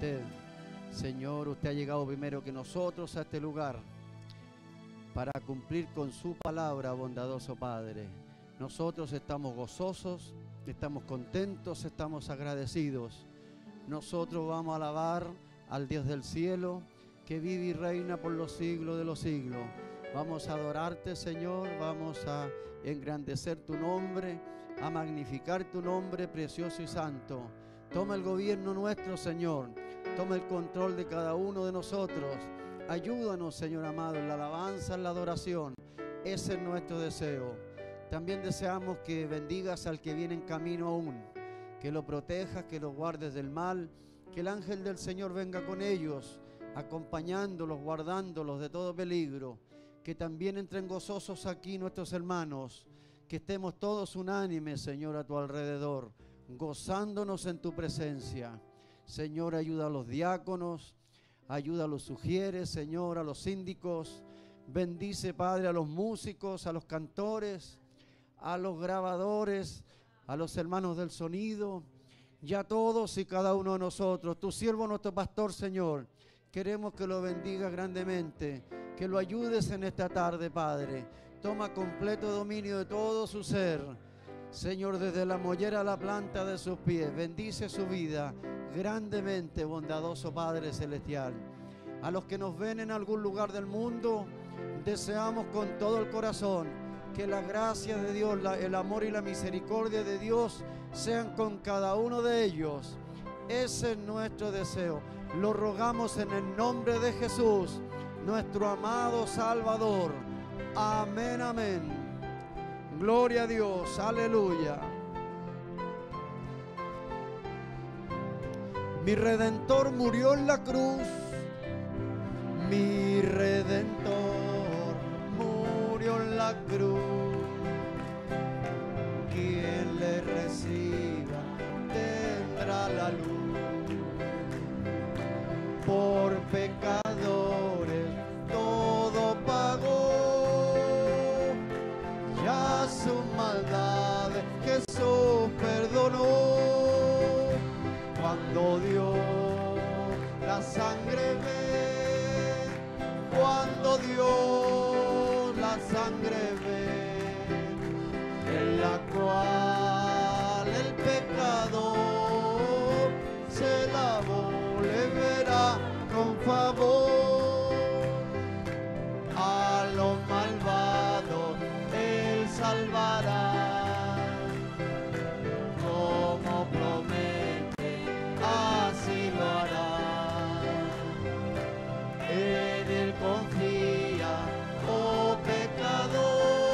usted. Señor, usted ha llegado primero que nosotros a este lugar para cumplir con su palabra, bondadoso Padre. Nosotros estamos gozosos, estamos contentos, estamos agradecidos. Nosotros vamos a alabar al Dios del cielo, que vive y reina por los siglos de los siglos. Vamos a adorarte, Señor, vamos a engrandecer tu nombre, a magnificar tu nombre precioso y santo. Toma el gobierno nuestro, Señor, toma el control de cada uno de nosotros. Ayúdanos, Señor amado, en la alabanza, en la adoración. Ese es nuestro deseo. También deseamos que bendigas al que viene en camino aún, que lo protejas, que lo guardes del mal, que el ángel del Señor venga con ellos, acompañándolos, guardándolos de todo peligro. Que también entren gozosos aquí nuestros hermanos, que estemos todos unánimes, Señor, a tu alrededor, gozándonos en tu presencia. Señor, ayuda a los diáconos, ayuda a los sugieres, Señor, a los síndicos. Bendice, Padre, a los músicos, a los cantores, a los grabadores, a los hermanos del sonido, y a todos y cada uno de nosotros. Tu siervo, nuestro pastor, Señor, queremos que lo bendiga grandemente, que lo ayudes en esta tarde, Padre. Toma completo dominio de todo su ser, Señor, desde la mollera a la planta de sus pies. Bendice su vida grandemente, bondadoso Padre celestial. A los que nos ven en algún lugar del mundo, deseamos con todo el corazón que la gracia de Dios, el amor y la misericordia de Dios sean con cada uno de ellos. Ese es nuestro deseo. Lo rogamos en el nombre de Jesús, nuestro amado Salvador. Amén, amén. Gloria a Dios, aleluya. Mi Redentor murió en la cruz. Mi Redentor murió en la cruz. Quien le reciba tendrá la luz. Por pecadores todo pagó, ya sus maldades Jesús perdonó. Cuando dio la sangre ve, cuando dio la sangre ve, en la cual el pecador se lavó, le verá con favor. A los malvados Él salvará, como promete, así lo hará. En Él confía, oh pecador,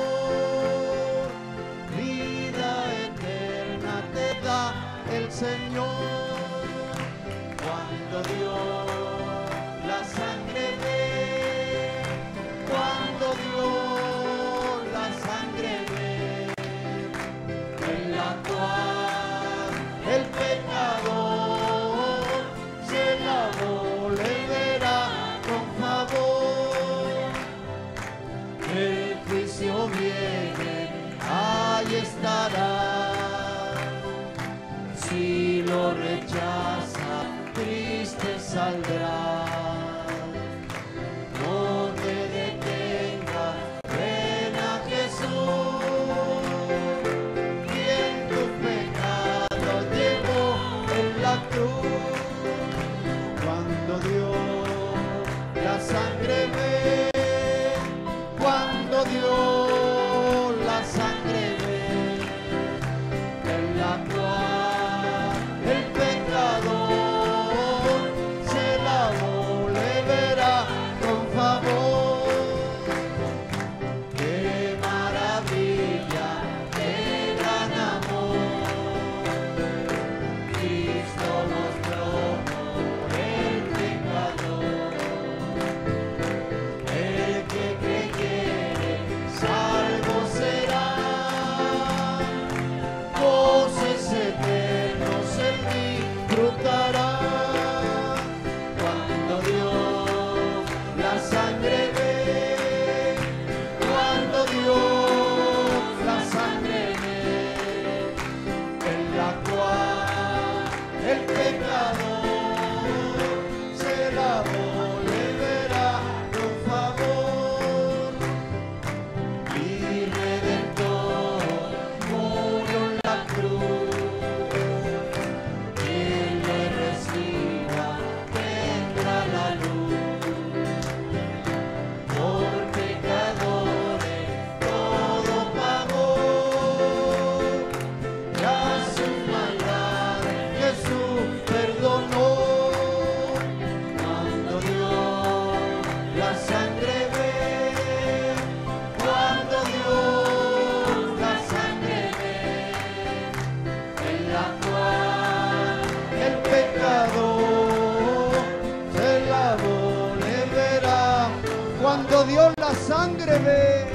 Cuando Dios la sangre ve,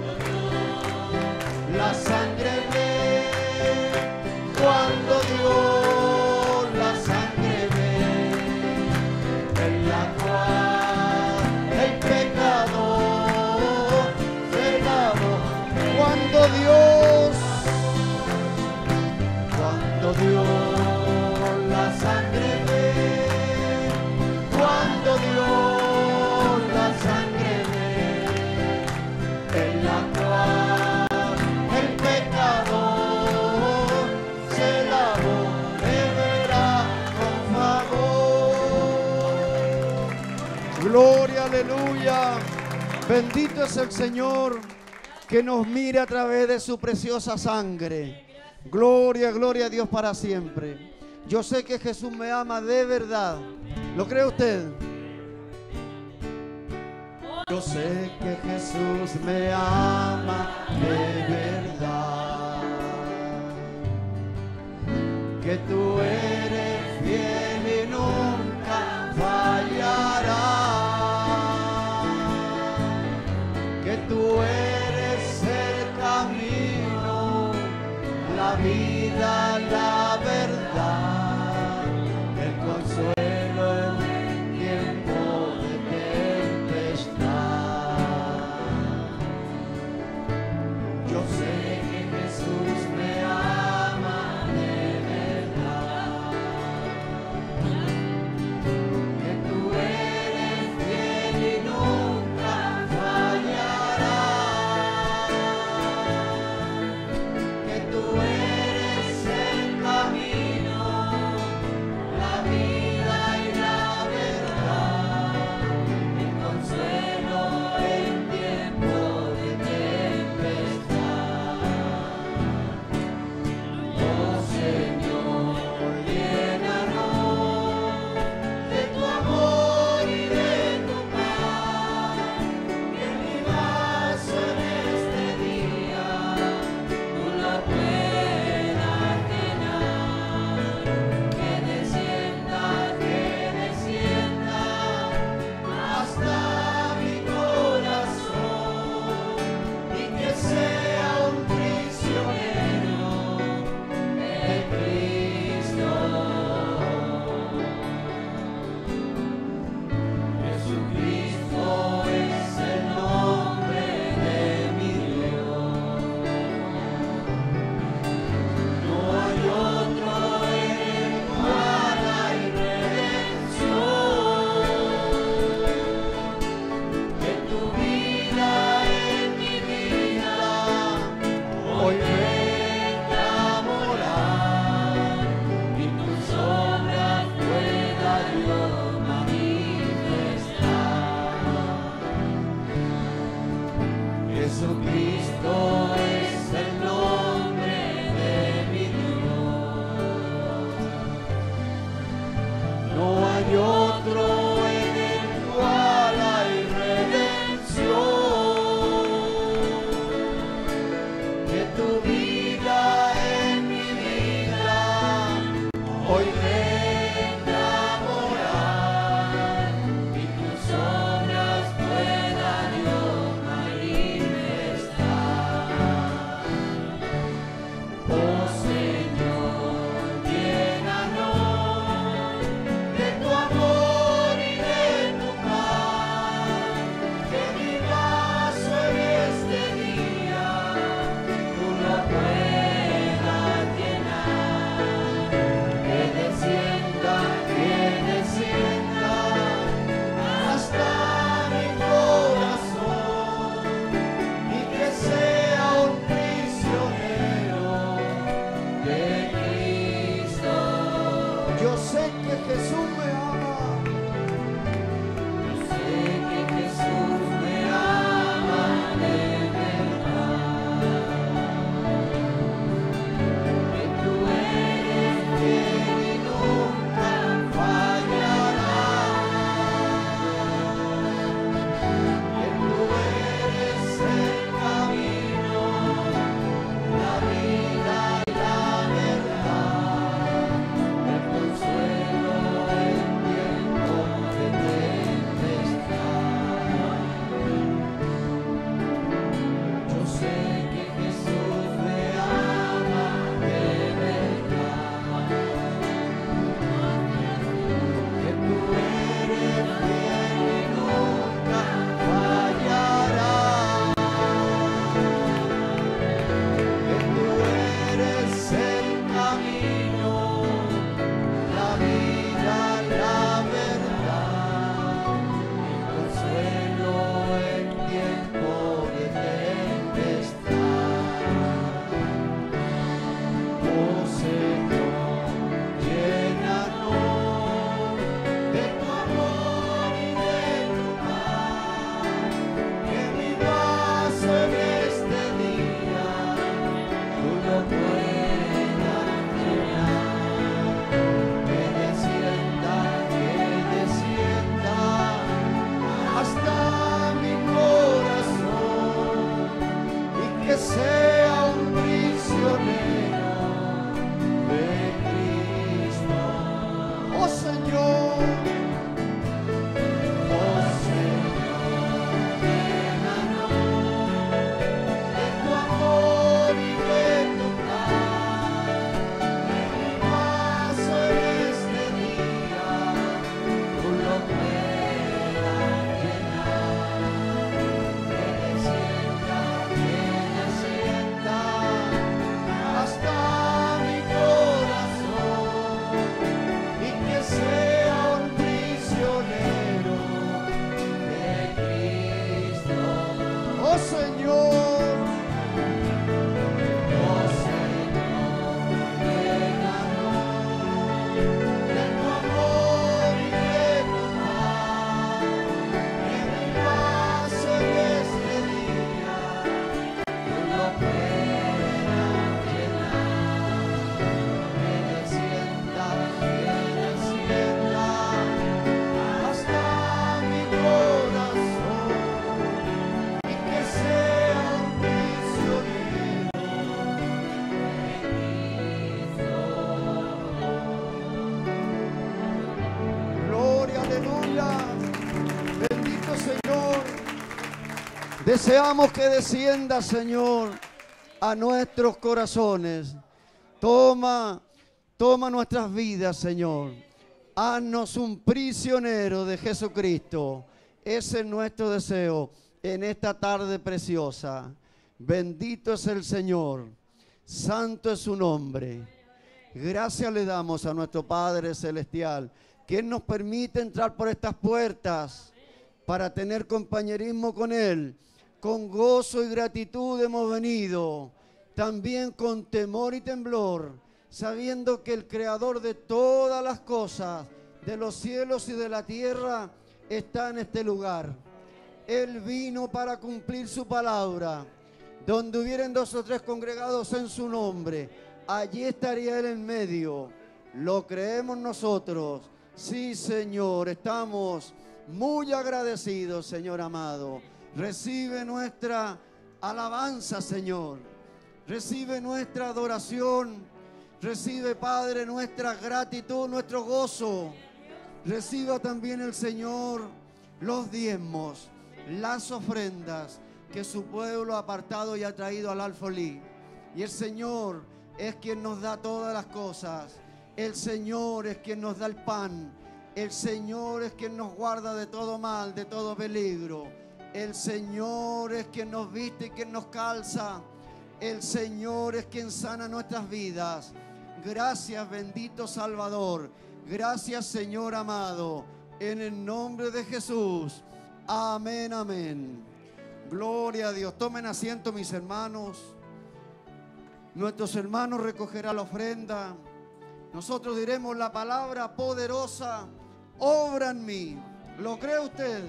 la sangre ve. Cuando Dios la sangre ve, en la cual el pecador se lavó. Cuando Dios la sangre ve, cuando Dios la sangre ve, en la cual el pecador se lavó, le verá con favor. Gloria, aleluya. Bendito es el Señor que nos mire a través de su preciosa sangre. Gloria, gloria a Dios para siempre. Yo sé que Jesús me ama de verdad. ¿Lo cree usted? Yo sé que Jesús me ama de verdad. Que tú eres fiel y nunca fallarás. Que tú eres el camino, la vida, la verdad, el consuelo en tiempo de tempestad. Yo sé que Jesús me ama de verdad, que tú eres fiel y nunca fallarás, que tú eres el camino, la vida y la verdad, el consuelo en tiempo de tempestad. Oh Señor, llénanos de tu amor y de tu paz, que mi vaso en este día tú lo puedas llenar, que descienda hasta mi corazón y que sea un prisionero de Cristo. Jesucristo es el nombre de mi Dios. No hay otro en el cual hay redención. Que tu vida en mi vida hoy venga a morar y tus obras pueda yo manifestar. Jesucristo es el nombre de mi Dios. No hay otro en el cual hay redención. Que tu vida en mi vida hoy venga a morar y tus obras puedan yo manifestar. Deseamos que descienda, Señor, a nuestros corazones. Toma nuestras vidas, Señor. Haznos un prisionero de Jesucristo. Ese es nuestro deseo en esta tarde preciosa. Bendito es el Señor. Santo es su nombre. Gracias le damos a nuestro Padre Celestial, que nos permite entrar por estas puertas para tener compañerismo con Él. Con gozo y gratitud hemos venido, también con temor y temblor, sabiendo que el Creador de todas las cosas, de los cielos y de la tierra, está en este lugar. Él vino para cumplir su palabra. Donde hubieran 2 o 3 congregados en su nombre, allí estaría Él en medio. Lo creemos nosotros. Sí, Señor, estamos muy agradecidos, Señor amado. Recibe nuestra alabanza, Señor. Recibe nuestra adoración. Recibe, Padre, nuestra gratitud, nuestro gozo. Reciba también el Señor los diezmos, las ofrendas que su pueblo ha apartado y ha traído al alfolí. Y el Señor es quien nos da todas las cosas. El Señor es quien nos da el pan. El Señor es quien nos guarda de todo mal, de todo peligro. El Señor es quien nos viste y quien nos calza. El Señor es quien sana nuestras vidas. Gracias, bendito Salvador. Gracias, Señor amado. En el nombre de Jesús. Amén, amén. Gloria a Dios. Tomen asiento, mis hermanos. Nuestros hermanos recogerán la ofrenda. Nosotros diremos la palabra poderosa: obra en mí. ¿Lo cree usted?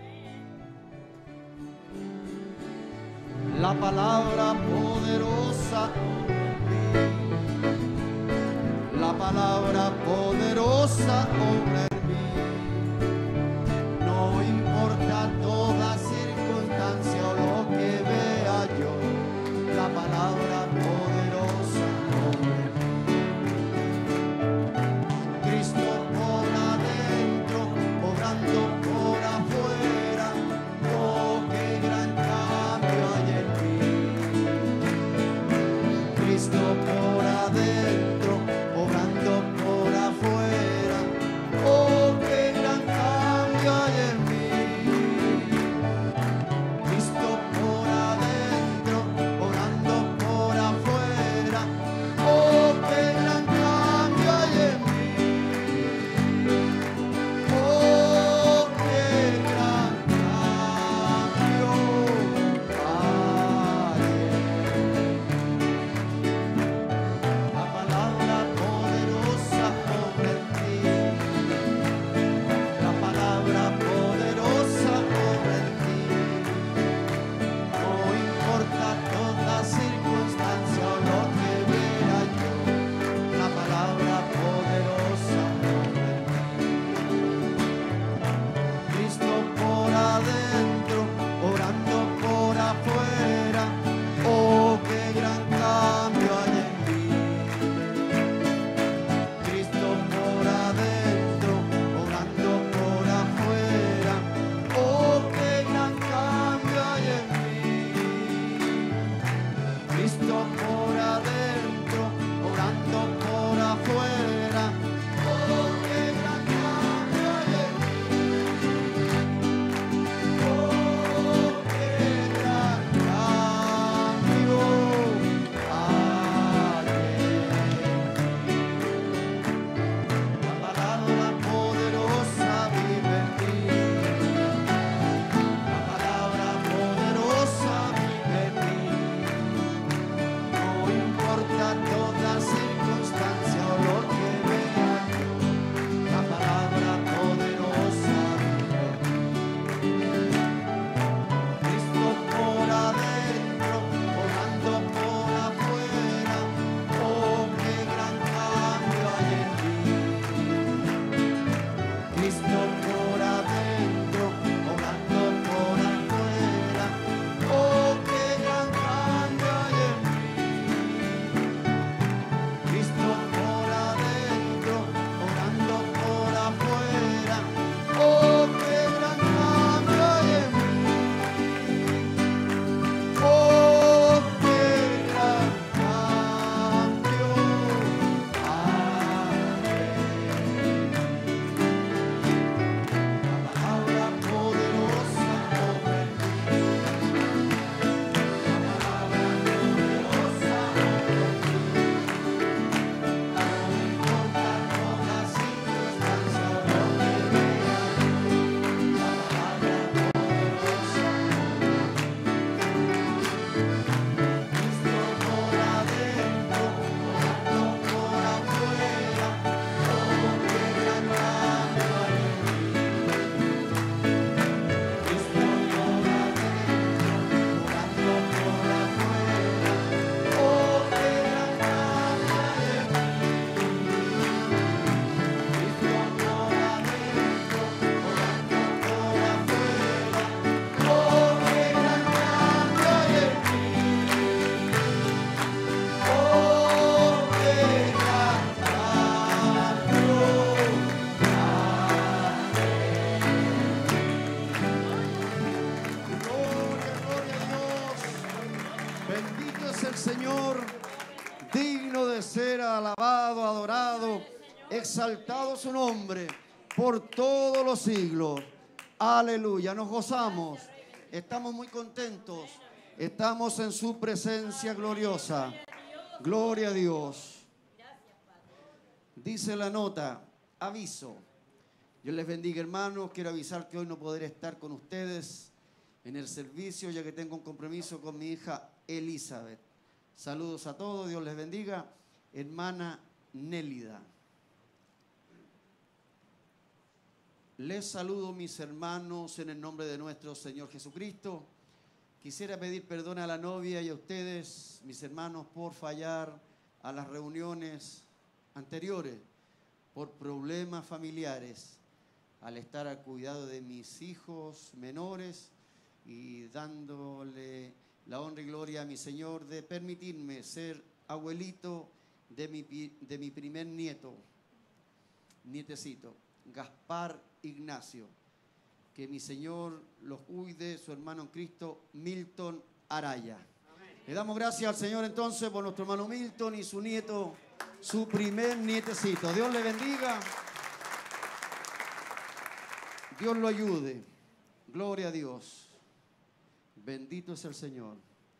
La palabra poderosa. La palabra poderosa obra en mí. No importa toda circunstancia o lo que vea yo. La palabra poderosa obra en mí. Cristo por adentro, obrando por afuera. Oh, qué gran cambio hay en mí. Cristo por adentro, obrando por afuera. es el Señor, digno de ser alabado, adorado, exaltado su nombre por todos los siglos. Aleluya, nos gozamos, estamos muy contentos, estamos en su presencia gloriosa. Gloria a Dios. Dice la nota, aviso. Dios les bendiga, hermanos. Quiero avisar que hoy no podré estar con ustedes en el servicio, ya que tengo un compromiso con mi hija Elizabeth. Saludos a todos, Dios les bendiga. Hermana Nélida. Les saludo, mis hermanos, en el nombre de nuestro Señor Jesucristo. Quisiera pedir perdón a la novia y a ustedes, mis hermanos, por fallar a las reuniones anteriores, por problemas familiares, al estar al cuidado de mis hijos menores y dándole la honra y gloria a mi Señor de permitirme ser abuelito de mi primer nietecito, Gaspar Ignacio. Que mi Señor los cuide, su hermano en Cristo, Milton Araya. Amén. Le damos gracias al Señor entonces por nuestro hermano Milton y su nieto, su primer nietecito. Dios le bendiga. Dios lo ayude. Gloria a Dios. Bendito es el Señor.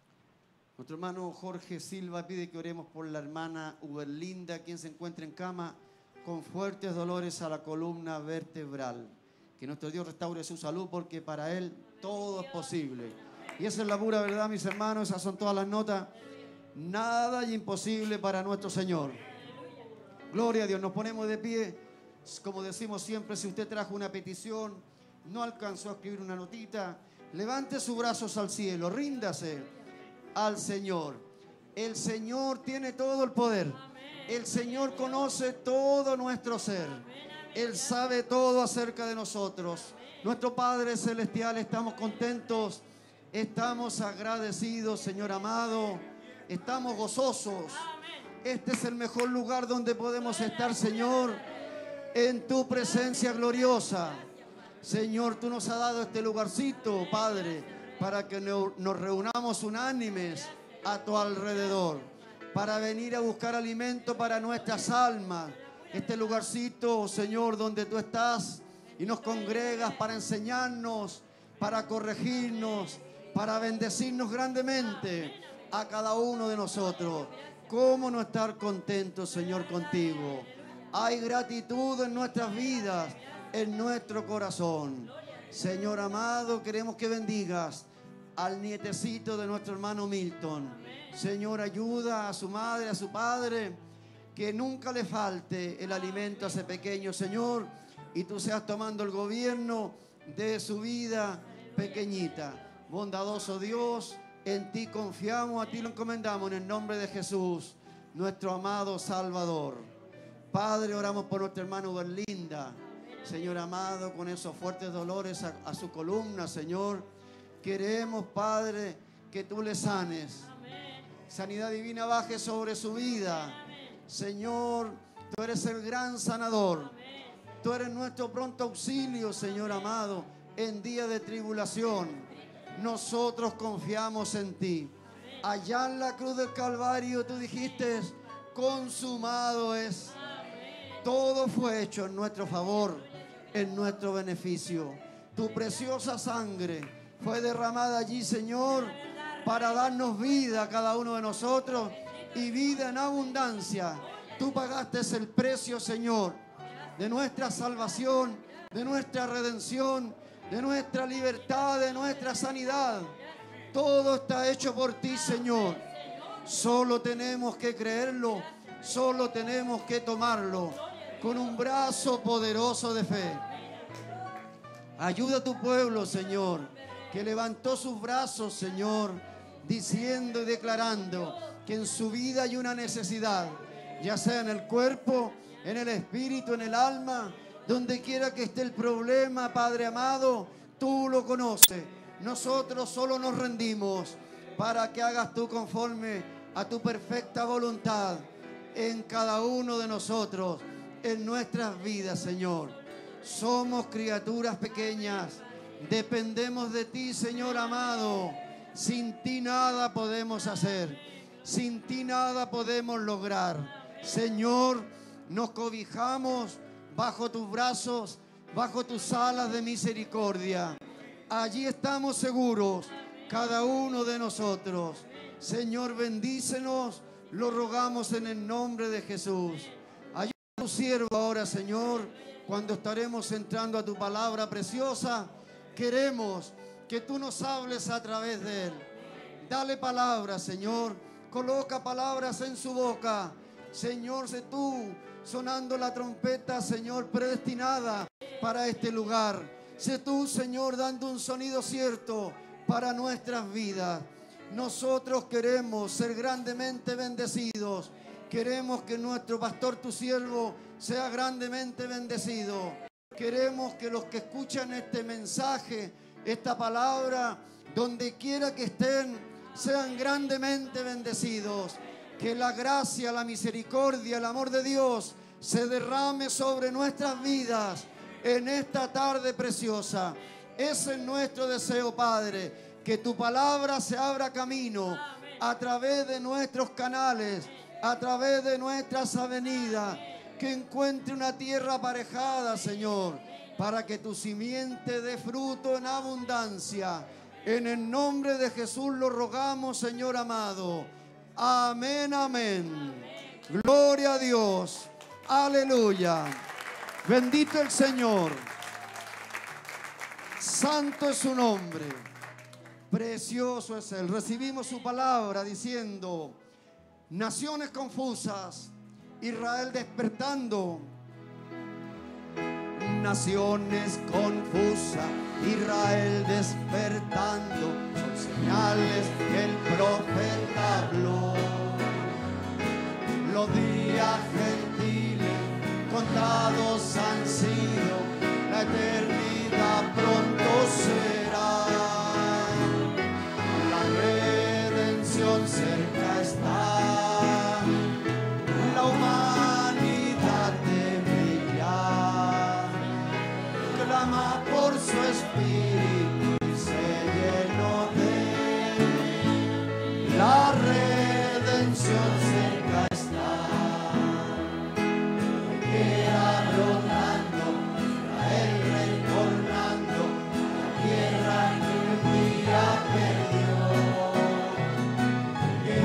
Nuestro hermano Jorge Silva pide que oremos por la hermana Uberlinda, quien se encuentra en cama con fuertes dolores a la columna vertebral. Que nuestro Dios restaure su salud, porque para Él todo es posible. Y esa es la pura verdad, mis hermanos. Esas son todas las notas. Nada es imposible para nuestro Señor. Gloria a Dios. Nos ponemos de pie. Como decimos siempre, si usted trajo una petición, no alcanzó a escribir una notita, levante sus brazos al cielo, ríndase al Señor. El Señor tiene todo el poder. El Señor conoce todo nuestro ser. Él sabe todo acerca de nosotros. Nuestro Padre Celestial, estamos contentos, estamos agradecidos, Señor amado, estamos gozosos. Este es el mejor lugar donde podemos estar, Señor, en tu presencia gloriosa. Señor, tú nos has dado este lugarcito, Padre, para que nos reunamos unánimes a tu alrededor, para venir a buscar alimento para nuestras almas. Este lugarcito, Señor, donde tú estás y nos congregas para enseñarnos, para corregirnos, para bendecirnos grandemente a cada uno de nosotros. ¿Cómo no estar contentos, Señor, contigo? Hay gratitud en nuestras vidas, en nuestro corazón. Señor amado, queremos que bendigas al nietecito de nuestro hermano Milton. Señor, ayuda a su madre, a su padre, que nunca le falte el alimento a ese pequeño, Señor, y tú seas tomando el gobierno de su vida pequeñita. Bondadoso Dios, en ti confiamos, a ti lo encomendamos en el nombre de Jesús, nuestro amado Salvador. Padre, oramos por nuestra hermana Uberlinda, Señor amado, con esos fuertes dolores a su columna, Señor. Queremos, Padre, que tú le sanes. Sanidad divina baje sobre su vida. Señor, tú eres el gran sanador. Tú eres nuestro pronto auxilio, Señor amado, en día de tribulación. Nosotros confiamos en ti. Allá en la cruz del Calvario tú dijiste, consumado es. Todo fue hecho en nuestro favor, en nuestro beneficio. Tu preciosa sangre fue derramada allí, Señor, para darnos vida a cada uno de nosotros y vida en abundancia. Tú pagaste el precio, Señor, de nuestra salvación, de nuestra redención, de nuestra libertad, de nuestra sanidad. Todo está hecho por ti, Señor. Solo tenemos que creerlo, solo tenemos que tomarlo con un brazo poderoso de fe. Ayuda a tu pueblo, Señor, que levantó sus brazos, Señor, diciendo y declarando que en su vida hay una necesidad, ya sea en el cuerpo, en el espíritu, en el alma, donde quiera que esté el problema, Padre amado, tú lo conoces. Nosotros solo nos rendimos para que hagas tú conforme a tu perfecta voluntad en cada uno de nosotros, en nuestras vidas, Señor. Somos criaturas pequeñas, dependemos de ti, Señor amado. Sin ti nada podemos hacer. Sin ti nada podemos lograr. Señor, nos cobijamos bajo tus brazos, bajo tus alas de misericordia. Allí estamos seguros, cada uno de nosotros. Señor, bendícenos, lo rogamos en el nombre de Jesús. Ayuda a tu siervo ahora, Señor, cuando estaremos entrando a tu palabra preciosa. Queremos que tú nos hables a través de él. Dale palabras, Señor. Coloca palabras en su boca. Señor, sé tú sonando la trompeta, Señor, predestinada para este lugar. Sé tú, Señor, dando un sonido cierto para nuestras vidas. Nosotros queremos ser grandemente bendecidos. Queremos que nuestro pastor, tu siervo, sea grandemente bendecido. Queremos que los que escuchan este mensaje, esta palabra, donde quiera que estén, sean grandemente bendecidos. Que la gracia, la misericordia, el amor de Dios se derrame sobre nuestras vidas en esta tarde preciosa. Ese es nuestro deseo, Padre. Que tu palabra se abra camino a través de nuestros canales, a través de nuestras avenidas. Que encuentre una tierra aparejada, Señor, para que tu simiente dé fruto en abundancia. En el nombre de Jesús lo rogamos, Señor amado. Amén, amén. Gloria a Dios. Aleluya. Bendito el Señor. Santo es su nombre. Precioso es Él. Recibimos su palabra diciendo: naciones confusas, Israel despertando. Naciones confusas, Israel despertando, son señales que el profeta habló. Los días gentiles contados han sido, la eternidad pronto será. La redención cerca está, la humanidad debe ya clama por su espíritu y se llenó de él. La redención cerca está, quiera brotando, Israel retornando a la tierra que un día perdió.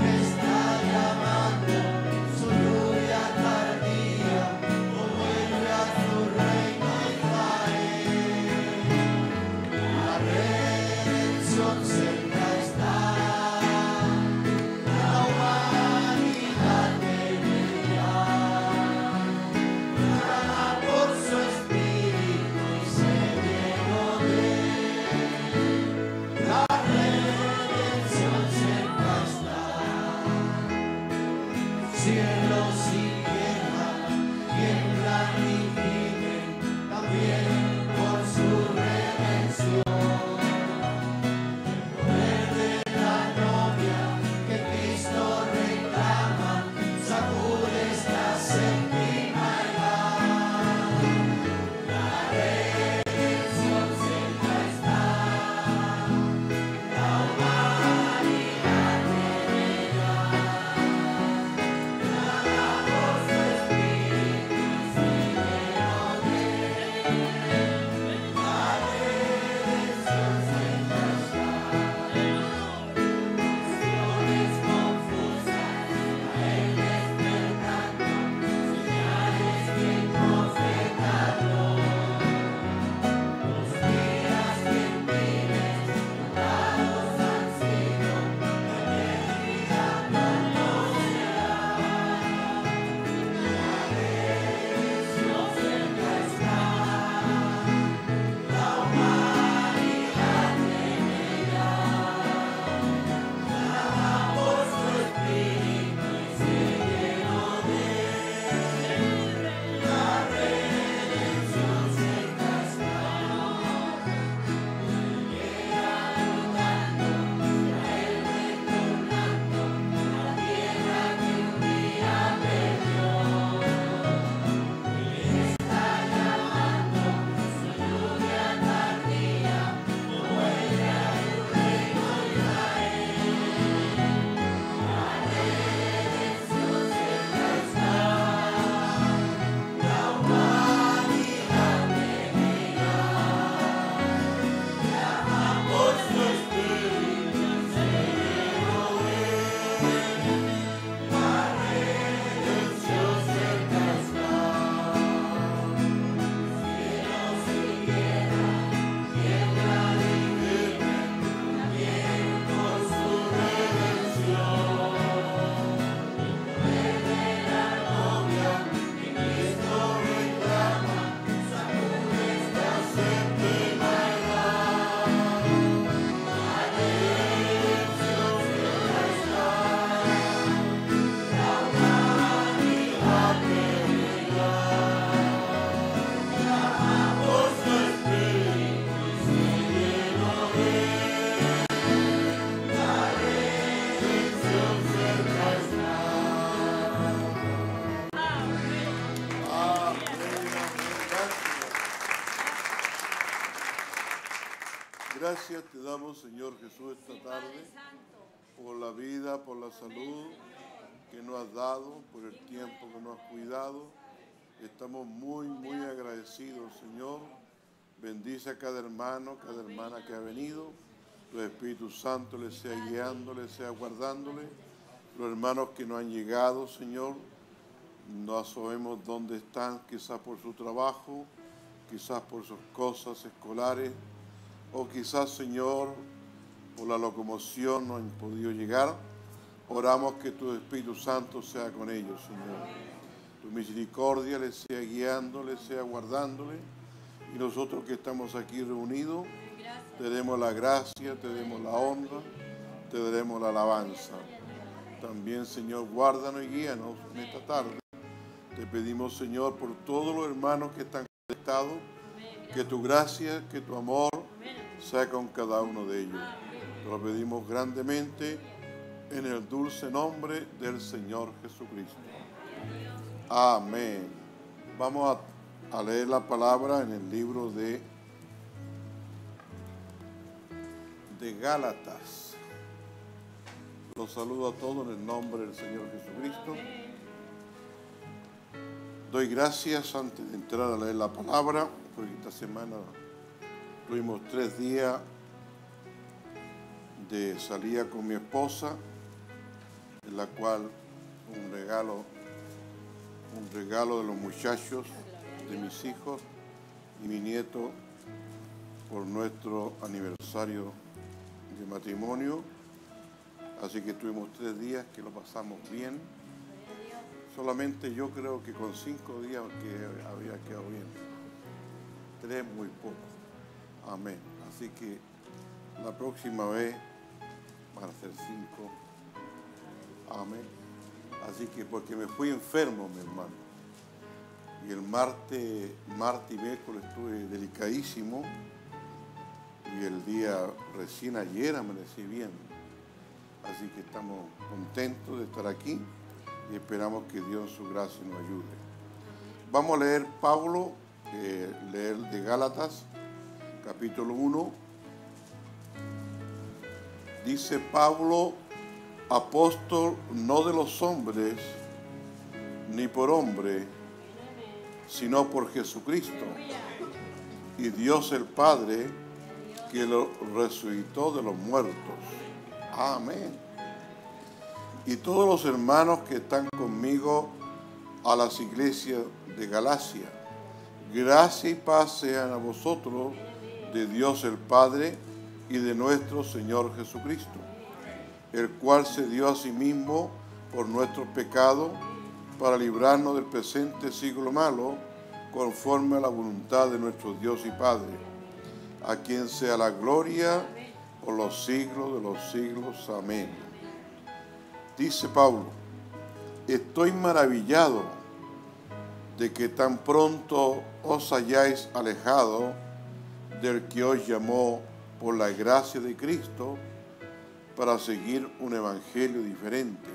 damos, Señor Jesús, esta tarde por la vida, por la salud que nos has dado, por el tiempo que nos has cuidado. Estamos muy agradecidos, Señor. Bendice a cada hermano, cada hermana que ha venido. Tu Espíritu Santo les sea guiando, les sea guardándole. Los hermanos que no han llegado, Señor, no sabemos dónde están, quizás por su trabajo, quizás por sus cosas escolares, o quizás, Señor, por la locomoción no han podido llegar. Oramos que tu Espíritu Santo sea con ellos, Señor. Tu misericordia les sea guiando, les sea guardándole. Y nosotros que estamos aquí reunidos, te demos la gracia, te demos la honra, te daremos la alabanza. También, Señor, guárdanos y guíanos en esta tarde. Te pedimos, Señor, por todos los hermanos que están conectados, que tu gracia, que tu amor sea con cada uno de ellos. Te lo pedimos grandemente en el dulce nombre del Señor Jesucristo. Amén. Vamos a leer la palabra en el libro de Gálatas. Los saludo a todos en el nombre del Señor Jesucristo. Doy gracias antes de entrar a leer la palabra, porque esta semana tuvimos 3 días de salida con mi esposa, en la cual un regalo de los muchachos, de mis hijos y mi nieto por nuestro aniversario de matrimonio. Así que tuvimos 3 días que lo pasamos bien. Solamente yo creo que con 5 días que había quedado bien. 3 muy poco. Amén. Así que la próxima vez van a ser 5. Amén. Así que porque me fui enfermo, mi hermano. Y el martes y miércoles estuve delicadísimo. Y el día recién ayer amanecí bien. Así que estamos contentos de estar aquí y esperamos que Dios en su gracia nos ayude. Vamos a leer leer de Gálatas, capítulo 1. Dice Pablo, apóstol no de los hombres, ni por hombre, sino por Jesucristo y Dios el Padre, que lo resucitó de los muertos. Amén. Y todos los hermanos que están conmigo a las iglesias de Galacia, gracia y paz sean a vosotros de Dios el Padre y de nuestro Señor Jesucristo, el cual se dio a sí mismo por nuestros pecados para librarnos del presente siglo malo, conforme a la voluntad de nuestro Dios y Padre, a quien sea la gloria por los siglos de los siglos. Amén. Dice Pablo, estoy maravillado de que tan pronto os hayáis alejado del que os llamó por la gracia de Cristo para seguir un evangelio diferente.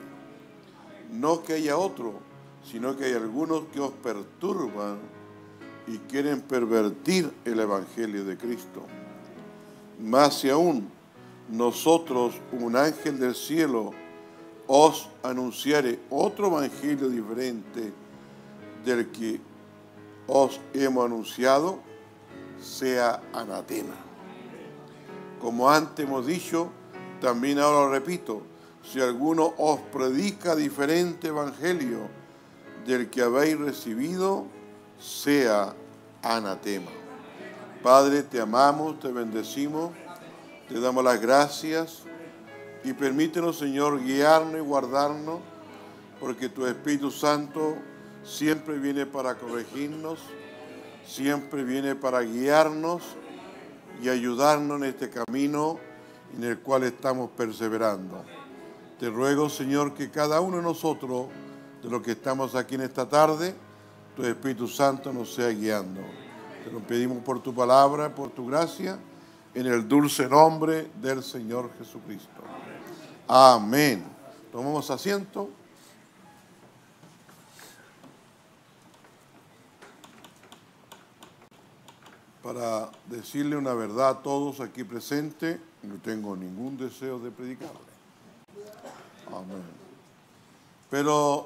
No que haya otro, sino que hay algunos que os perturban y quieren pervertir el evangelio de Cristo. Más si aún nosotros, un ángel del cielo, os anunciare otro evangelio diferente del que os hemos anunciado, sea anatema. Como antes hemos dicho, también ahora lo repito, si alguno os predica diferente evangelio del que habéis recibido, sea anatema. Padre, te amamos, te bendecimos, te damos las gracias y permítenos, Señor, guiarnos y guardarnos, porque tu Espíritu Santo siempre viene para corregirnos, siempre viene para guiarnos y ayudarnos en este camino en el cual estamos perseverando. Te ruego, Señor, que cada uno de nosotros, de los que estamos aquí en esta tarde, tu Espíritu Santo nos sea guiando. Te lo pedimos por tu palabra, por tu gracia, en el dulce nombre del Señor Jesucristo. Amén. Tomamos asiento. Para decirle una verdad a todos aquí presentes, No tengo ningún deseo de predicarle. Amén. Pero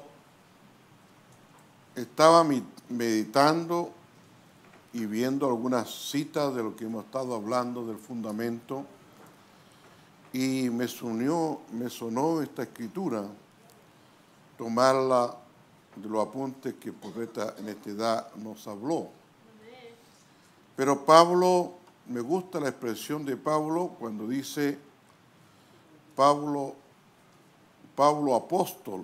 estaba meditando y viendo algunas citas de lo que hemos estado hablando del fundamento, y me sonó esta escritura, tomarla de los apuntes que el profeta en esta edad nos habló. Pero Pablo, me gusta la expresión de Pablo cuando dice Pablo apóstol,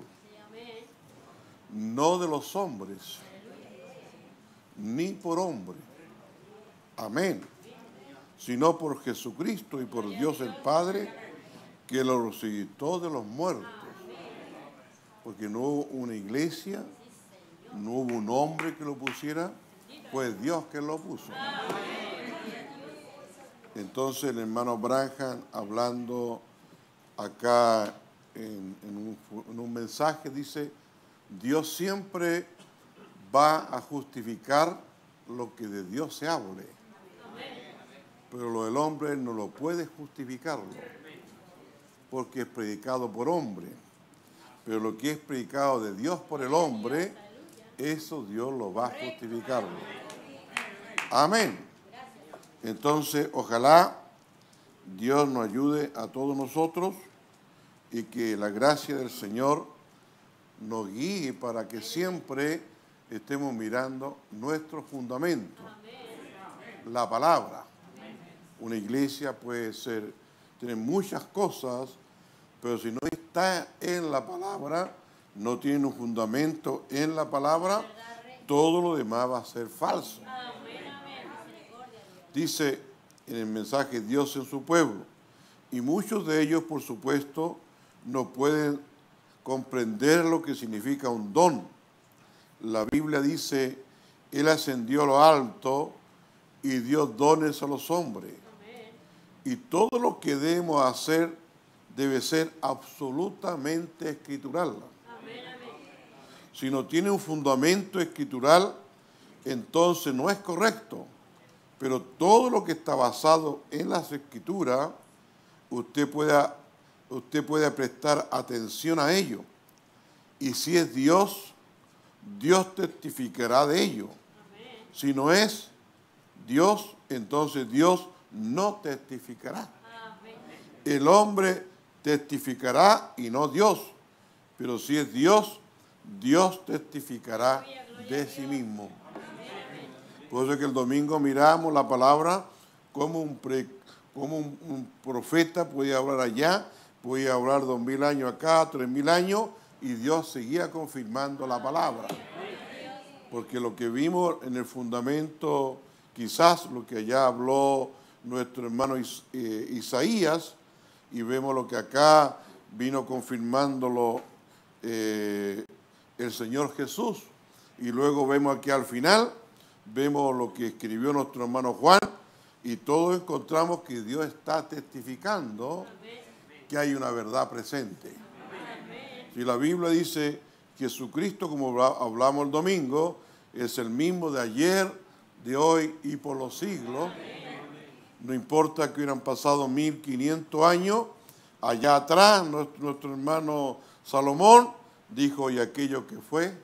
no de los hombres, ni por hombre, amén, sino por Jesucristo y por Dios el Padre, que lo resucitó de los muertos. Porque no hubo una iglesia, no hubo un hombre que lo pusiera, fue Dios que lo puso. Entonces el hermano Branham, hablando acá en un mensaje, dice: Dios siempre va a justificar lo que de Dios se hable, pero lo del hombre no lo puede justificarlo, porque es predicado por hombre. Pero lo que es predicado de Dios por el hombre, eso Dios lo va a justificarlo. Amén. Entonces, ojalá Dios nos ayude a todos nosotros y que la gracia del Señor nos guíe para que siempre estemos mirando nuestro fundamento, la palabra. Una iglesia puede tiene muchas cosas, pero si no está en la palabra, no tiene un fundamento en la palabra, todo lo demás va a ser falso. Dice en el mensaje Dios en su pueblo, y muchos de ellos, por supuesto, no pueden comprender lo que significa un don. La Biblia dice: Él ascendió a lo alto y dio dones a los hombres. Y todo lo que debemos hacer debe ser absolutamente escritural. Si no tiene un fundamento escritural, entonces no es correcto. Pero todo lo que está basado en las escrituras, usted puede prestar atención a ello. Y si es Dios, Dios testificará de ello. Si no es Dios, entonces Dios no testificará. El hombre testificará y no Dios. Pero si es Dios, Dios testificará de sí mismo. Por eso es que el domingo miramos la palabra como un profeta puede hablar allá, puede hablar 2000 años acá, 3000 años, y Dios seguía confirmando la palabra. Porque lo que vimos en el fundamento, quizás lo que allá habló nuestro hermano Isaías, y vemos lo que acá vino confirmándolo el Señor Jesús, y luego vemos aquí al final, vemos lo que escribió nuestro hermano Juan, y todos encontramos que Dios está testificando que hay una verdad presente. Si la Biblia dice que Jesucristo, como hablamos el domingo, es el mismo de ayer, de hoy y por los siglos, no importa que hubieran pasado 1500 años, allá atrás nuestro hermano Salomón dijo: y aquello que fue,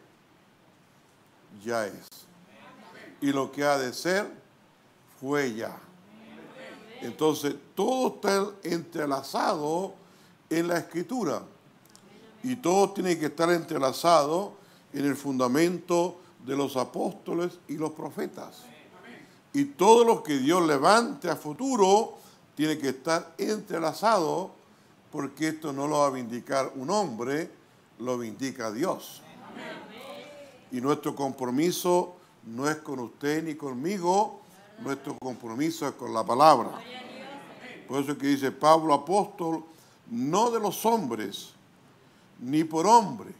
ya es. Y lo que ha de ser, fue ya. Entonces, todo está entrelazado en la Escritura. Y todo tiene que estar entrelazado en el fundamento de los apóstoles y los profetas. Y todo lo que Dios levante a futuro tiene que estar entrelazado, porque esto no lo va a vindicar un hombre, lo vindica Dios. Y nuestro compromiso no es con usted ni conmigo, nuestro compromiso es con la palabra. Por eso es que dice Pablo apóstol, no de los hombres, ni por hombre,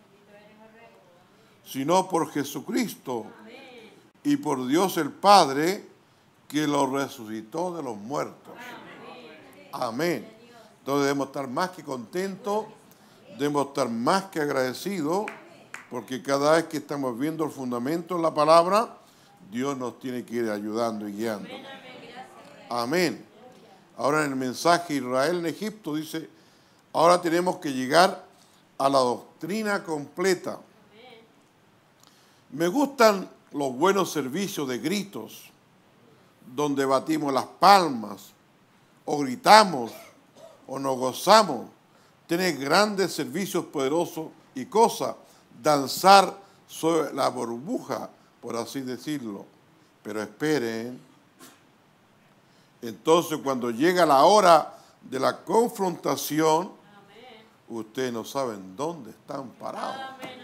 sino por Jesucristo y por Dios el Padre, que lo resucitó de los muertos. Amén. Entonces debemos estar más que contentos, debemos estar más que agradecidos, porque cada vez que estamos viendo el fundamento en la palabra, Dios nos tiene que ir ayudando y guiando. Amén. Ahora en el mensaje Israel en Egipto dice, ahora tenemos que llegar a la doctrina completa. Me gustan los buenos servicios de gritos, donde batimos las palmas, o gritamos, o nos gozamos. Tener grandes servicios poderosos y cosas, danzar sobre la burbuja, por así decirlo. Pero esperen, entonces cuando llega la hora de la confrontación, ustedes no saben dónde están parados.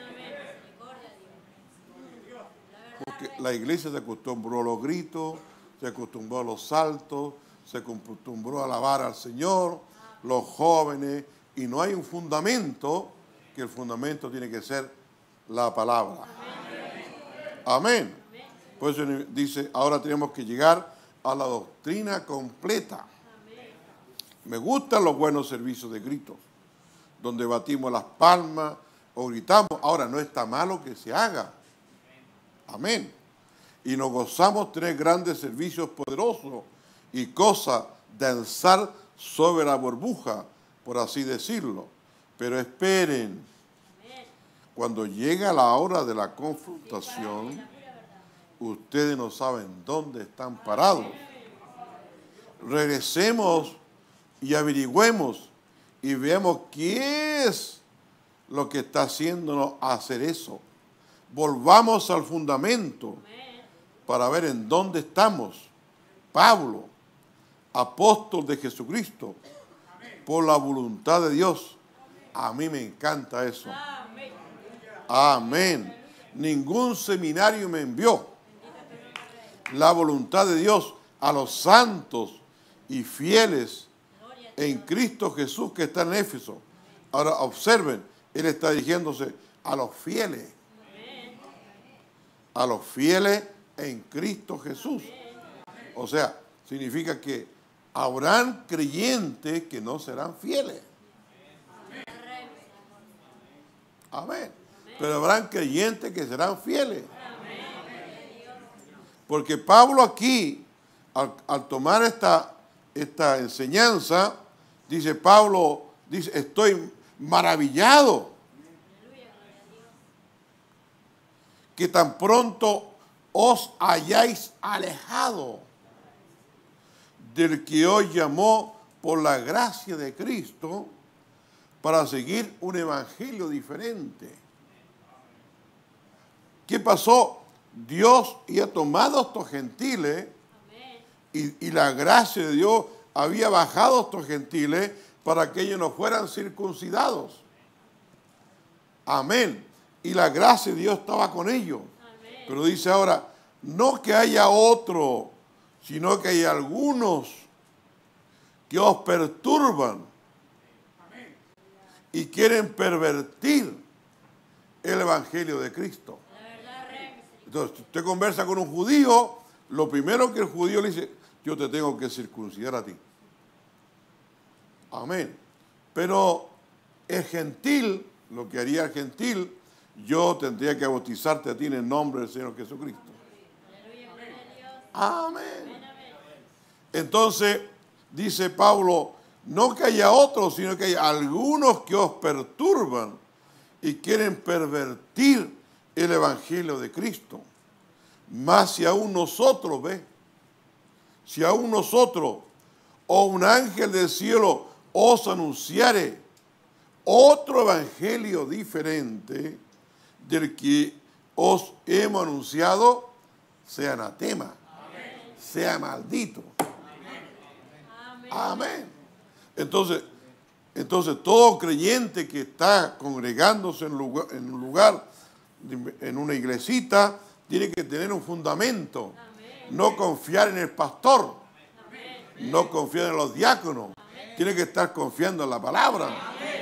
Porque la iglesia se acostumbró a los gritos, se acostumbró a los saltos, se acostumbró a alabar al Señor, los jóvenes, y no hay un fundamento, que el fundamento tiene que ser la palabra. Amén. Por eso dice, ahora tenemos que llegar a la doctrina completa. Me gustan los buenos servicios de gritos, donde batimos las palmas o gritamos. Ahora, no está malo que se haga. Amén. Y nos gozamos tener grandes servicios poderosos y cosas, danzar sobre la burbuja, por así decirlo. Pero esperen, cuando llega la hora de la confrontación, ustedes no saben dónde están parados. Regresemos y averigüemos y veamos qué es lo que está haciéndonos hacer eso. Volvamos al fundamento para ver en dónde estamos. Pablo, apóstol de Jesucristo, por la voluntad de Dios. A mí me encanta eso. Amén. Ningún seminario me envió. La voluntad de Dios a los santos y fieles en Cristo Jesús que está en Éfeso. Ahora observen, él está dirigiéndose a los fieles. A los fieles en Cristo Jesús. O sea, significa que habrán creyentes que no serán fieles. Amén. Pero habrán creyentes que serán fieles. Porque Pablo aquí, al tomar esta enseñanza, dice Pablo, dice, estoy maravillado que tan pronto os hayáis alejado del que os llamó por la gracia de Cristo para seguir un evangelio diferente. ¿Qué pasó? Dios había tomado a estos gentiles y la gracia de Dios había bajado a estos gentiles para que ellos no fueran circuncidados. Amén. Y la gracia de Dios estaba con ellos. Amén. Pero dice ahora, no que haya otro, sino que hay algunos que os perturban y quieren pervertir el evangelio de Cristo. Entonces, usted conversa con un judío, lo primero que el judío le dice, yo te tengo que circuncidar a ti. Amén. Pero el gentil, lo que haría el gentil, yo tendría que bautizarte a ti en el nombre del Señor Jesucristo. Amén. Entonces, dice Pablo, no que haya otros, sino que hay algunos que os perturban y quieren pervertir el evangelio de Cristo. Mas si aún nosotros, si aún nosotros o un ángel del cielo os anunciare otro evangelio diferente del que os hemos anunciado, sea anatema, sea maldito. Amén. Entonces todo creyente que está congregándose en un lugar, en una iglesita, tiene que tener un fundamento. No confiar en el pastor, no confiar en los diáconos. Tiene que estar confiando en la palabra.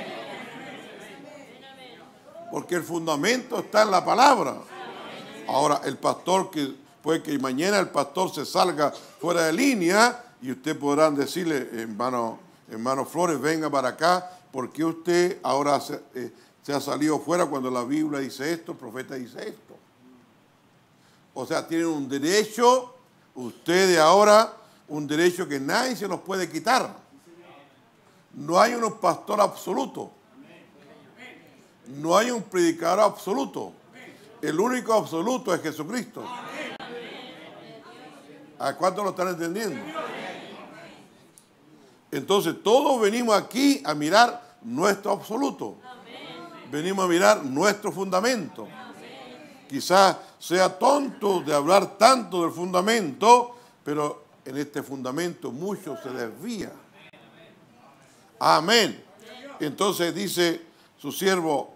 Porque el fundamento está en la palabra. Ahora, el pastor, que puede que mañana el pastor se salga fuera de línea y usted podrán decirle, hermano Flores, venga para acá, porque usted ahora se ha salido fuera cuando la Biblia dice esto, el profeta dice esto. O sea, tienen un derecho ustedes ahora un derecho que nadie se nos puede quitar. No hay un pastor absoluto. No hay un predicador absoluto. El único absoluto es Jesucristo. ¿A cuánto lo están entendiendo? Entonces todos venimos aquí a mirar nuestro absoluto. Venimos a mirar nuestro fundamento. Quizás sea tonto de hablar tanto del fundamento, pero en este fundamento mucho se desvía. Amén. Entonces dice su siervo,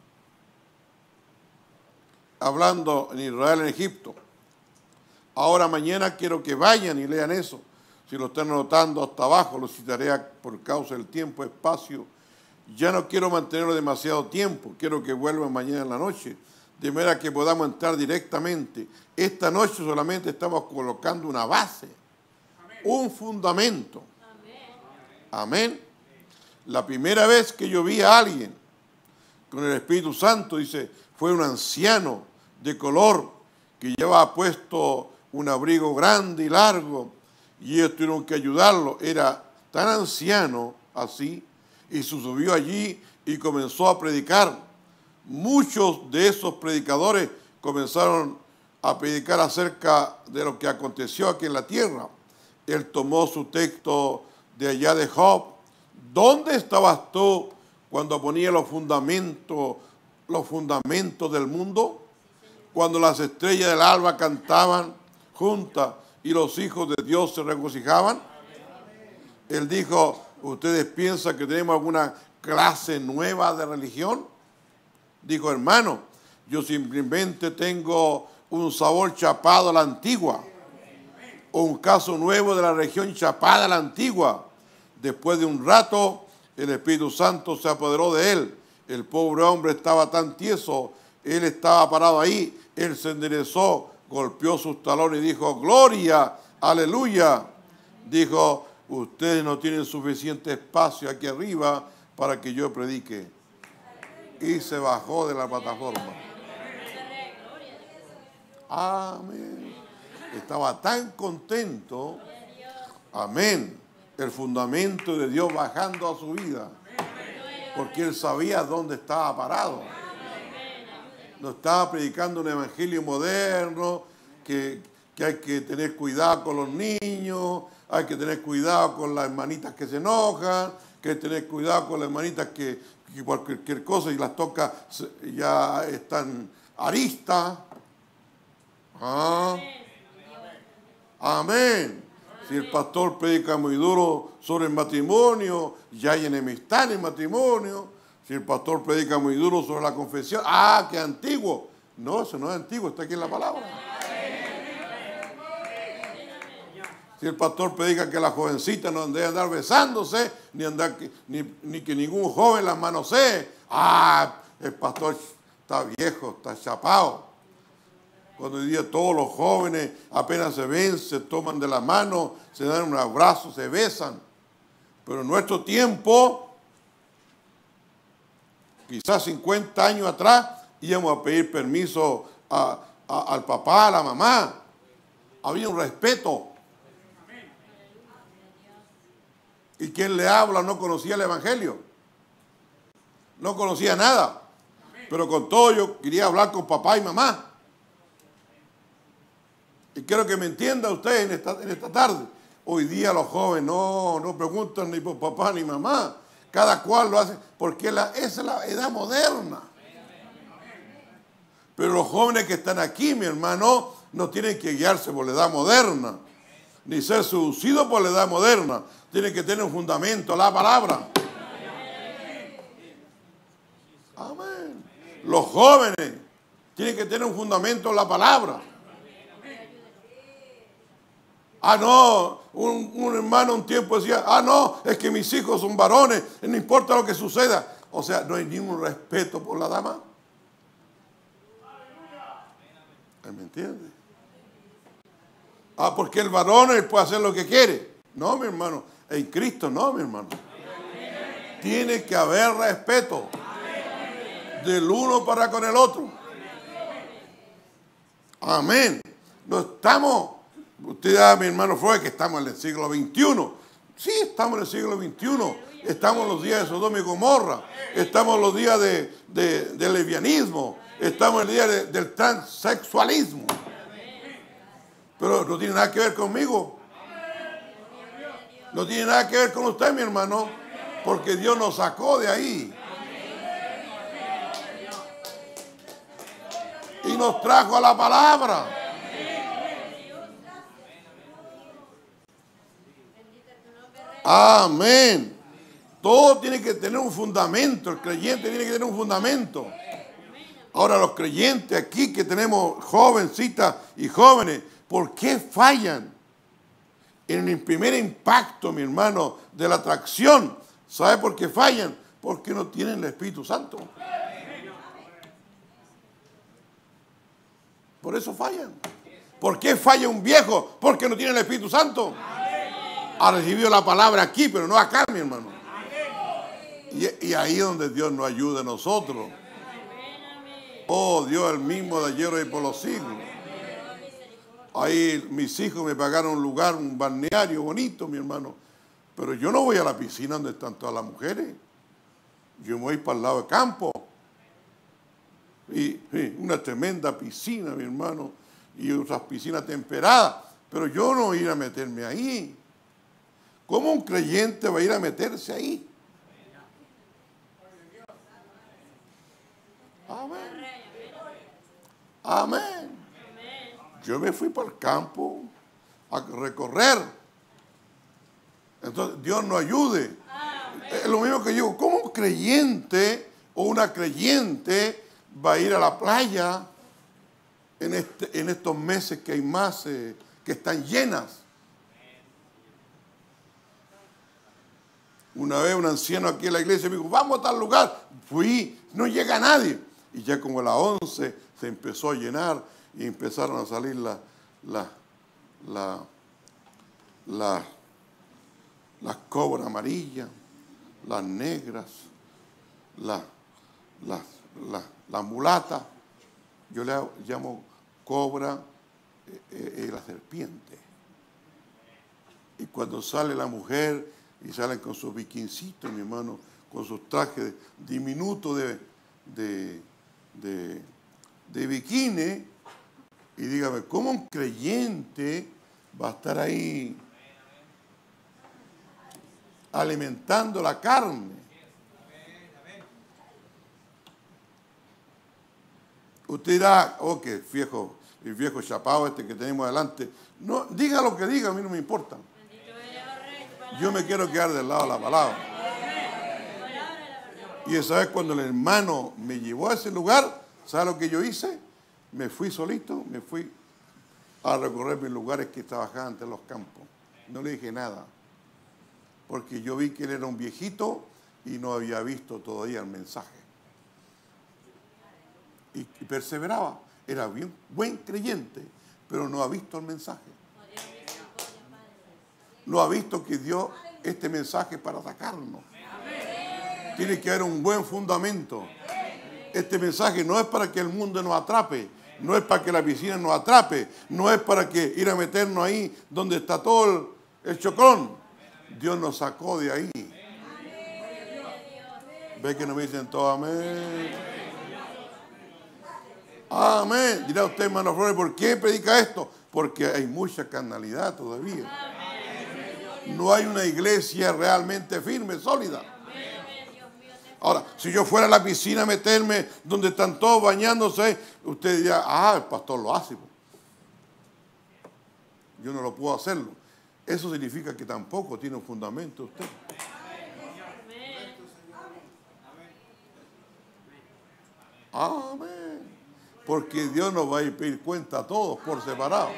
hablando en Israel, en Egipto. Ahora mañana quiero que vayan y lean eso. Si lo están anotando hasta abajo, lo citaré por causa del tiempo, espacio. Ya no quiero mantenerlo demasiado tiempo. Quiero que vuelvan mañana en la noche, de manera que podamos entrar directamente. Esta noche solamente estamos colocando una base, un fundamento. Amén. La primera vez que yo vi a alguien con el Espíritu Santo, dice, fue un anciano de color que llevaba puesto un abrigo grande y largo, y ellos tuvieron que ayudarlo. Era tan anciano así, y se subió allí y comenzó a predicar. Muchos de esos predicadores comenzaron a predicar acerca de lo que aconteció aquí en la tierra. Él tomó su texto de allá de Job. ¿Dónde estabas tú cuando ponía los fundamentos del mundo? Cuando las estrellas del alba cantaban juntas y los hijos de Dios se regocijaban. Él dijo, ¿ustedes piensan que tenemos alguna clase nueva de religión? Dijo, hermano, yo simplemente tengo un sabor chapado a la antigua, o un caso nuevo de la región chapada a la antigua. Después de un rato, el Espíritu Santo se apoderó de él. El pobre hombre estaba tan tieso, él estaba parado ahí, él se enderezó, golpeó sus talones y dijo, gloria, aleluya. Dijo, ustedes no tienen suficiente espacio aquí arriba para que yo predique. Y se bajó de la plataforma. Amén. Estaba tan contento. Amén. El fundamento de Dios bajando a su vida. Porque él sabía dónde estaba parado. No estaba predicando un evangelio moderno, que hay que tener cuidado con los niños, hay que tener cuidado con las hermanitas que se enojan, que hay que tener cuidado con las hermanitas que por cualquier cosa y las toca ya están aristas. Amén. Si el pastor predica muy duro sobre el matrimonio, ya hay enemistad en el matrimonio. Si el pastor predica muy duro sobre la confesión, ¡qué antiguo! No, eso no es antiguo, está aquí en la palabra. Si el pastor predica que las jovencitas no deben andar besándose, ni que ningún joven las manosee, el pastor está viejo, está chapado. Cuando hoy día todos los jóvenes apenas se ven, se toman de la mano, se dan un abrazo, se besan. Pero en nuestro tiempo, quizás 50 años atrás, íbamos a pedir permiso al papá, a la mamá. Había un respeto. Y quien le habla no conocía el evangelio. No conocía nada. Pero con todo yo quería hablar con papá y mamá. Y quiero que me entienda usted en esta tarde. Hoy día los jóvenes no preguntan ni por papá ni mamá. Cada cual lo hace porque esa es la edad moderna. Pero los jóvenes que están aquí, mi hermano, no tienen que guiarse por la edad moderna, ni ser seducidos por la edad moderna. Tienen que tener un fundamento, la palabra. Amén. Los jóvenes tienen que tener un fundamento, la palabra. No, un hermano un tiempo decía, no, es que mis hijos son varones, no importa lo que suceda. O sea, no hay ningún respeto por la dama. ¿Me entiende? Porque el varón él puede hacer lo que quiere. No, mi hermano. En Cristo no, mi hermano. Tiene que haber respeto del uno para con el otro. Amén. No estamos Usted dirá, mi hermano Freud, que estamos en el siglo XXI. Sí, estamos en el siglo XXI. Estamos en los días de Sodoma y Gomorra. Estamos en los días del lesbianismo. Estamos en el día del transexualismo. Pero no tiene nada que ver conmigo. No tiene nada que ver con usted, mi hermano. Porque Dios nos sacó de ahí. Y nos trajo a la palabra. Amén. Todo tiene que tener un fundamento. El creyente tiene que tener un fundamento. Ahora los creyentes aquí que tenemos jovencitas y jóvenes, ¿por qué fallan? En el primer impacto, mi hermano, de la atracción. ¿Sabe por qué fallan? Porque no tienen el Espíritu Santo. Por eso fallan. ¿Por qué falla un viejo? Porque no tiene el Espíritu Santo. Ha recibido la palabra aquí, pero no acá, mi hermano. Y ahí es donde Dios nos ayuda a nosotros. Oh, Dios el mismo de ayer y por los siglos. Ahí mis hijos me pagaron un lugar, un balneario bonito, mi hermano. Pero yo no voy a la piscina donde están todas las mujeres. Yo me voy para el lado del campo. Y una tremenda piscina, mi hermano. Y otras piscinas temperadas. Pero yo no voy a ir a meterme ahí. ¿Cómo un creyente va a ir a meterse ahí? Amén. Amén. Yo me fui para el campo a recorrer. Entonces, Dios nos ayude. Es lo mismo que yo. ¿Cómo un creyente o una creyente va a ir a la playa en estos meses que hay más, que están llenas? Una vez un anciano aquí en la iglesia me dijo, vamos a tal lugar. Fui, no llega nadie. Y ya como a las 11 se empezó a llenar y empezaron a salir las cobras amarillas, las negras, las mulatas. Yo le llamo cobra la serpiente. Y cuando sale la mujer y salen con sus bikincitos, mi hermano, con sus trajes diminutos de bikini, y dígame, ¿cómo un creyente va a estar ahí alimentando la carne? Usted dirá, oh, que el viejo chapado este que tenemos adelante. No, diga lo que diga, a mí no me importa. Yo me quiero quedar del lado de la palabra. Y esa vez cuando el hermano me llevó a ese lugar, ¿sabe lo que yo hice? Me fui solito, me fui a recorrer mis lugares que trabajaban ante los campos. No le dije nada, porque yo vi que él era un viejito y no había visto todavía el mensaje. Y perseveraba, era bien buen creyente, pero no ha visto el mensaje. No ha visto que dio este mensaje para atacarnos. Tiene que haber un buen fundamento. Este mensaje no es para que el mundo nos atrape, no es para que la piscina nos atrape, no es para que ir a meternos ahí donde está todo el chocón. Dios nos sacó de ahí. ¿Ve que no me dicen todo amén? Amén. Dirá usted, hermano Flores, ¿por qué predica esto? Porque hay mucha carnalidad todavía. No hay una iglesia realmente firme, sólida. Ahora, si yo fuera a la piscina a meterme donde están todos bañándose, usted diría, el pastor lo hace. Yo no lo puedo hacerlo. Eso significa que tampoco tiene un fundamento usted. Amén. Porque Dios nos va a pedir cuenta a todos por separado.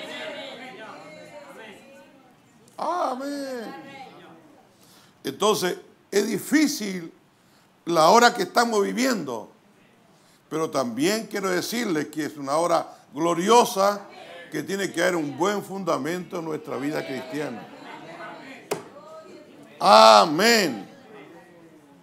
Amén. Entonces, es difícil la hora que estamos viviendo, pero también quiero decirles que es una hora gloriosa que tiene que haber un buen fundamento en nuestra vida cristiana. Amén.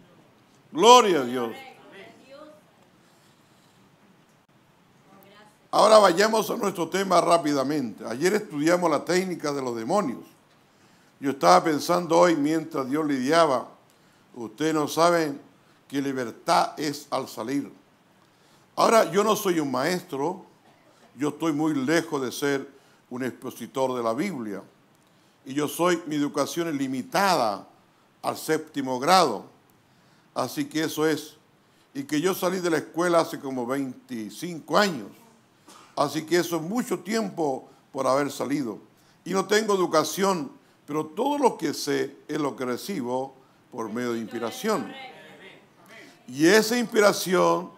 Gloria a Dios. Ahora vayamos a nuestro tema rápidamente. Ayer estudiamos la técnica de los demonios. Yo estaba pensando hoy, mientras Dios lidiaba, ustedes no saben que libertad es al salir. Ahora, yo no soy un maestro, yo estoy muy lejos de ser un expositor de la Biblia. Y mi educación es limitada al 7º grado. Así que eso es. Y que yo salí de la escuela hace como 25 años. Así que eso es mucho tiempo por haber salido. Y no tengo educación, pero todo lo que sé es lo que recibo por medio de inspiración. Y esa inspiración,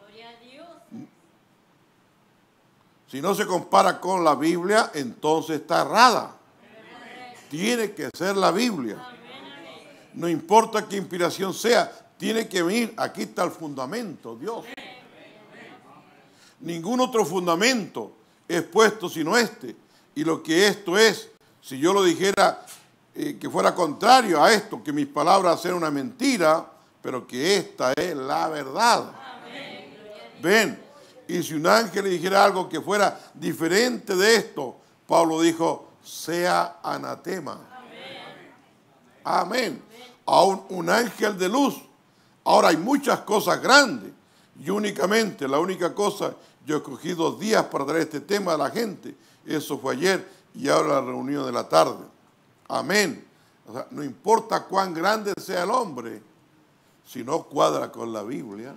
si no se compara con la Biblia, entonces está errada. Tiene que ser la Biblia. No importa qué inspiración sea, tiene que venir. Aquí está el fundamento, Dios. Ningún otro fundamento es puesto sino este. Y lo que esto es, si yo lo dijera que fuera contrario a esto, que mis palabras sean una mentira, pero que esta es la verdad. Ven, y si un ángel le dijera algo que fuera diferente de esto, Pablo dijo, sea anatema. Amén. Aún un ángel de luz. Ahora hay muchas cosas grandes. Y únicamente, la única cosa, yo escogí 2 días para traer este tema a la gente. Eso fue ayer y ahora la reunión de la tarde. Amén. O sea, no importa cuán grande sea el hombre, si no cuadra con la Biblia,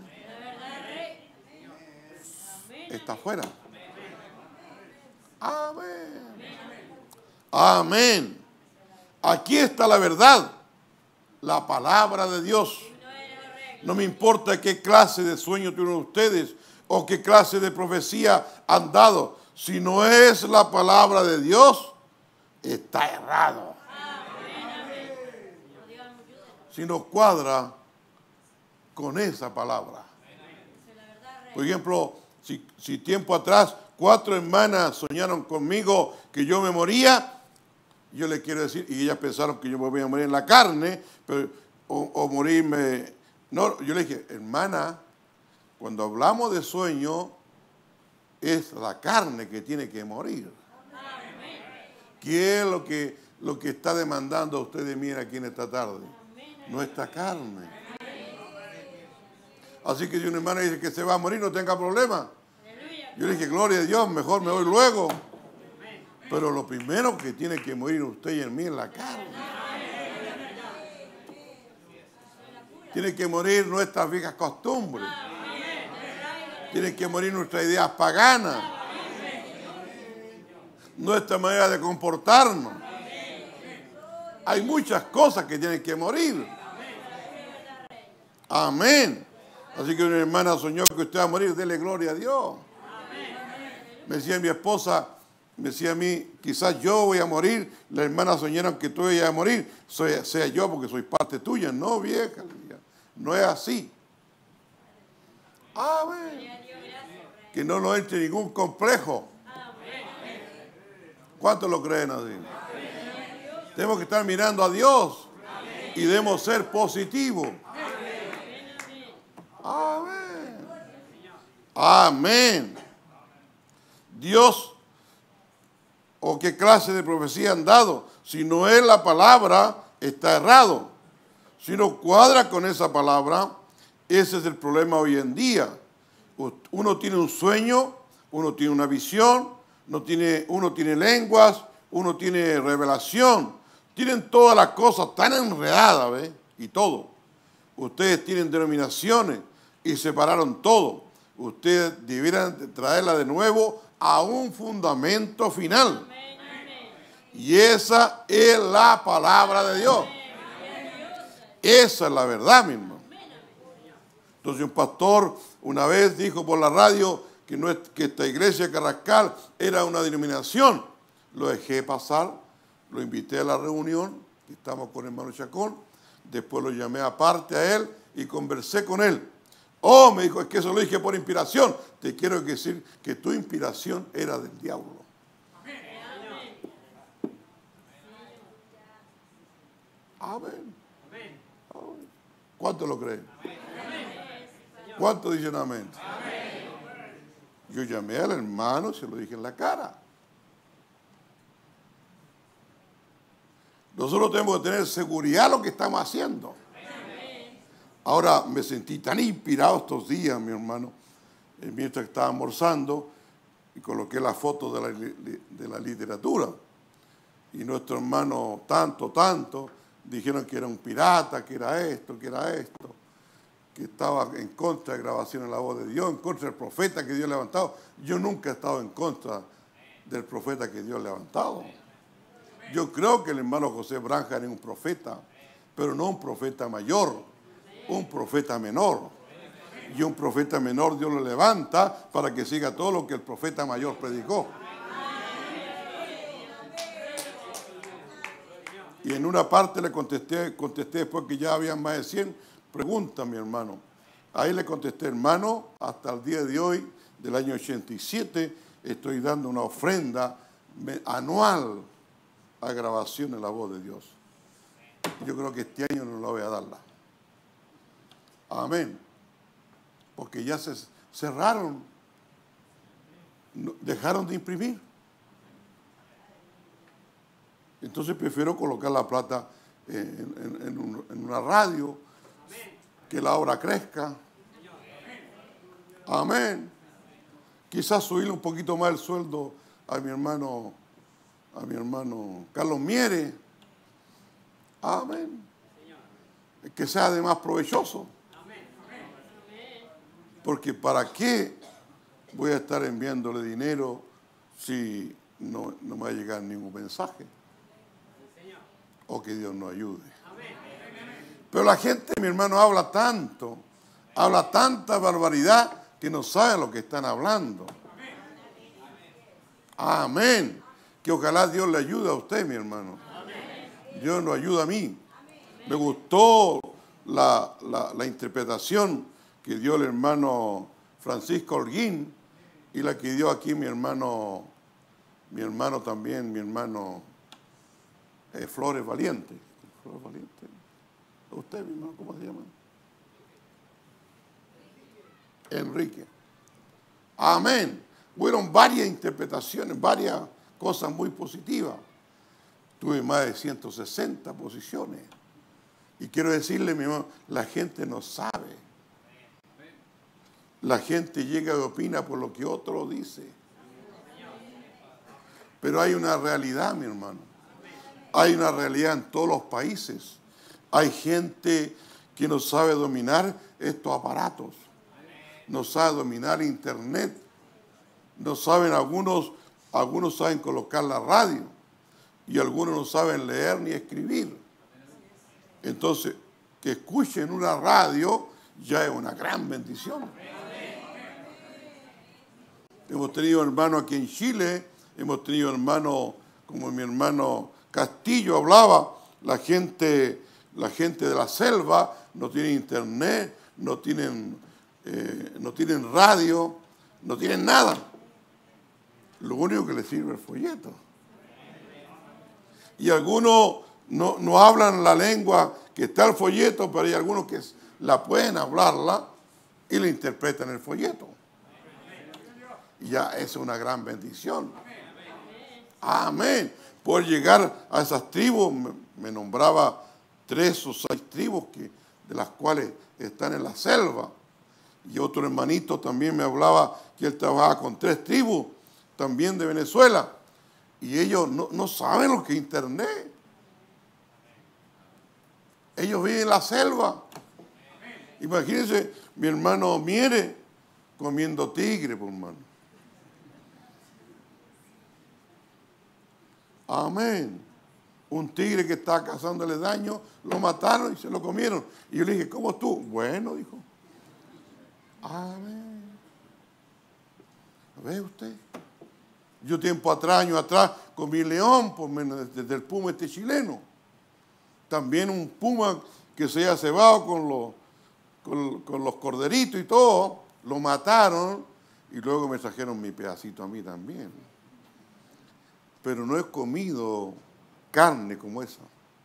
está fuera. Amén. Amén. Aquí está la verdad, la palabra de Dios. No me importa qué clase de sueño tienen ustedes o qué clase de profecía han dado. Si no es la palabra de Dios, está errado. Si no cuadra con esa palabra. Por ejemplo, si tiempo atrás 4 hermanas soñaron conmigo que yo me moría, yo le quiero decir, y ellas pensaron que yo me voy a morir en la carne, pero, o morirme. No, yo le dije, hermana, cuando hablamos de sueño, es la carne que tiene que morir. ¿Qué es lo que está demandando a ustedes miren aquí en esta tarde? Nuestra carne. Así que si una hermana dice que se va a morir, no tenga problema. Yo le dije, gloria a Dios, mejor me voy luego. Pero lo primero que tiene que morir usted y en mí es la carne. Tiene que morir nuestras viejas costumbres. Tiene que morir nuestras ideas paganas. Nuestra manera de comportarnos. Hay muchas cosas que tienen que morir. Amén. Así que una hermana soñó que usted va a morir, dele gloria a Dios. Me decía mi esposa, me decía a mí, quizás yo voy a morir. Las hermanas soñaron que tú vayas a morir, sea yo porque soy parte tuya. No, vieja, no es así. Amén. Que no nos entre ningún complejo. ¿Cuántos lo creen así? Tenemos que estar mirando a Dios y debemos ser positivos. Amén. Amén. Dios, o qué clase de profecía han dado. Si no es la palabra, está errado. Si no cuadra con esa palabra, ese es el problema hoy en día. Uno tiene un sueño, uno tiene una visión, uno tiene lenguas, uno tiene revelación. Tienen todas las cosas tan enredadas, ¿ves? Y todo. Ustedes tienen denominaciones y separaron todo. Ustedes debieran traerla de nuevo a un fundamento final. Y esa es la palabra de Dios. Esa es la verdad, mi hermano. Entonces un pastor una vez dijo por la radio que esta iglesia de Carrascal era una denominación. Lo dejé pasar, lo invité a la reunión, que estamos con el hermano Chacón, después lo llamé aparte a él y conversé con él. Oh, me dijo, es que eso lo dije por inspiración. Te quiero decir que tu inspiración era del diablo. Amén. Amén. ¿Cuántos lo creen? ¿Cuántos dicen amén? Yo llamé al hermano y se lo dije en la cara. Nosotros tenemos que tener seguridad en lo que estamos haciendo. Ahora me sentí tan inspirado estos días, mi hermano, mientras estaba almorzando, y coloqué la foto de la literatura. Y nuestros hermanos, tanto, dijeron que era un pirata, que era esto, que estaba en contra de grabación en la voz de Dios, en contra del profeta que Dios ha levantado. Yo nunca he estado en contra del profeta que Dios ha levantado. Yo creo que el hermano José Branham es un profeta, pero no un profeta mayor, un profeta menor. Y un profeta menor Dios lo levanta para que siga todo lo que el profeta mayor predicó. Y en una parte le contesté después que ya habían más de 100 preguntas, mi hermano. Ahí le contesté, hermano, hasta el día de hoy, del año 87, estoy dando una ofrenda anual a grabación en la voz de Dios. Yo creo que este año no la voy a darla. Amén. Porque ya se cerraron, dejaron de imprimir. Entonces prefiero colocar la plata en una radio, que la obra crezca. Amén. Quizás subirle un poquito más el sueldo a mi hermano Carlos Mieres. Amén. Que sea además provechoso. Porque ¿para qué voy a estar enviándole dinero si no me va a llegar ningún mensaje? O que Dios nos ayude. Pero la gente, mi hermano, habla tanta barbaridad que no sabe lo que están hablando. Amén. Que ojalá Dios le ayude a usted, mi hermano. Dios nos ayuda a mí. Me gustó la interpretación que dio el hermano Francisco Holguín y la que dio aquí mi hermano Flores Valiente. Flores Valiente. ¿Usted, mi hermano, cómo se llama? Enrique. Amén. Fueron varias interpretaciones, varias cosas muy positivas. Tuve más de 160 posiciones. Y quiero decirle, mi hermano, la gente no sabe. La gente llega y opina por lo que otro dice. Pero hay una realidad, mi hermano. Hay una realidad en todos los países. Hay gente que no sabe dominar estos aparatos. No sabe dominar internet. No saben, algunos saben colocar la radio. Y algunos no saben leer ni escribir. Entonces, que escuchen una radio ya es una gran bendición. Hemos tenido hermanos aquí en Chile, hemos tenido hermanos, como mi hermano Castillo hablaba, la gente de la selva no tiene internet, no tienen radio, no tienen nada. Lo único que les sirve es el folleto. Y algunos no hablan la lengua que está el folleto, pero hay algunos que la pueden hablarla y la interpretan el folleto. Y ya es una gran bendición. Amén. Por llegar a esas tribus, me nombraba 3 o 6 tribus de las cuales están en la selva. Y otro hermanito también me hablaba que él trabajaba con 3 tribus, también de Venezuela. Y ellos no saben lo que es internet. Ellos viven en la selva. Imagínense, mi hermano Mieres comiendo tigre, por hermano. Amén. Un tigre que estaba causándole daño, lo mataron y se lo comieron. Y yo le dije, ¿cómo tú? Bueno, dijo. Amén. ¿Ve usted? Yo años atrás, comí león desde el puma chileno. También un puma que se había cebado con los corderitos y todo, lo mataron y luego me trajeron mi pedacito a mí también. Pero no he comido carne como esa.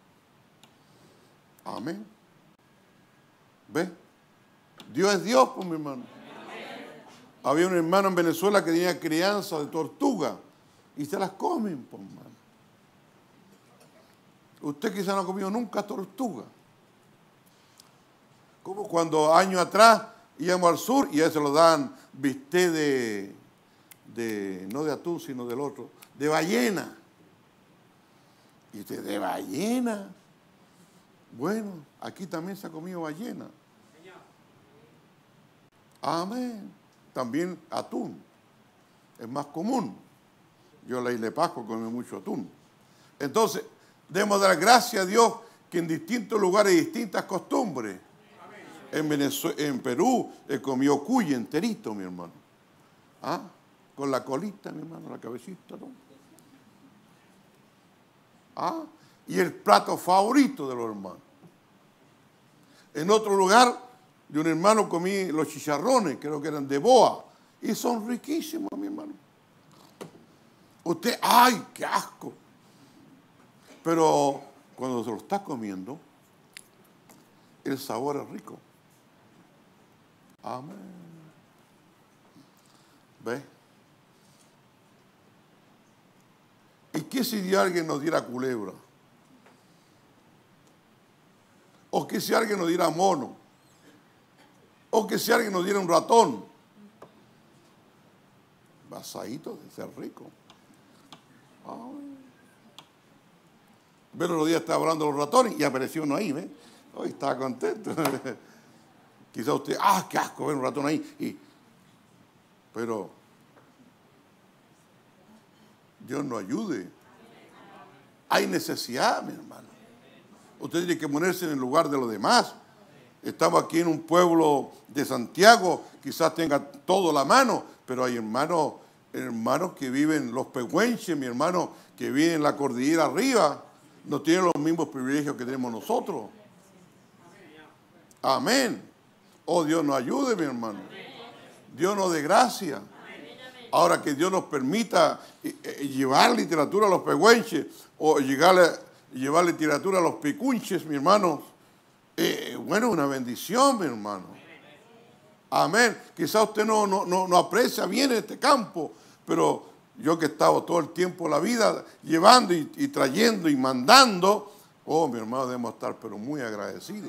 Amén. ¿Ve? Dios es Dios, pues, mi hermano. Había un hermano en Venezuela que tenía crianza de tortuga y se las comen, pues, hermano. Usted quizá no ha comido nunca tortuga. Como cuando años atrás íbamos al sur y ya se lo dan bistec no de atún, sino del otro, de ballena. Y usted, ¿de ballena? Bueno, aquí también se ha comido ballena. Amén. También atún. Es más común. Yo en la isla de Pascua comí mucho atún. Entonces, debemos dar gracias a Dios que en distintos lugares hay distintas costumbres. En Perú he comido cuy enterito, mi hermano. ¿Ah? Con la colita, mi hermano, la cabecita, ¿no? ¿Ah? Y el plato favorito de los hermanos. En otro lugar, de un hermano comí los chicharrones, creo que eran de boa, y son riquísimos, mi hermano. Usted, ¡ay, qué asco! Pero cuando se lo está comiendo, el sabor es rico. Amén. ¿Ve? ¿Y qué si alguien nos diera culebra? ¿O qué si alguien nos diera mono? ¿O qué si alguien nos diera un ratón? Basadito de ser rico. Pero los días estaba hablando de los ratones y apareció uno ahí, ¿ves? Hoy estaba contento. Quizá usted, qué asco ver un ratón ahí. Pero Dios nos ayude. Hay necesidad, mi hermano. Usted tiene que ponerse en el lugar de los demás. Estamos aquí en un pueblo de Santiago, quizás tenga todo a la mano, pero hay hermanos que viven los pehuenches, mi hermano, que viven en la cordillera arriba, no tienen los mismos privilegios que tenemos nosotros. Amén. Oh, Dios nos ayude, mi hermano. Dios nos dé gracia. Ahora que Dios nos permita llevar literatura a los pehuenches o llevar literatura a los picunches, mi hermano, bueno, una bendición, mi hermano. Amén. Quizá usted no aprecia bien este campo, pero yo que he estado todo el tiempo la vida llevando y trayendo y mandando, oh, mi hermano, debemos estar pero muy agradecidos.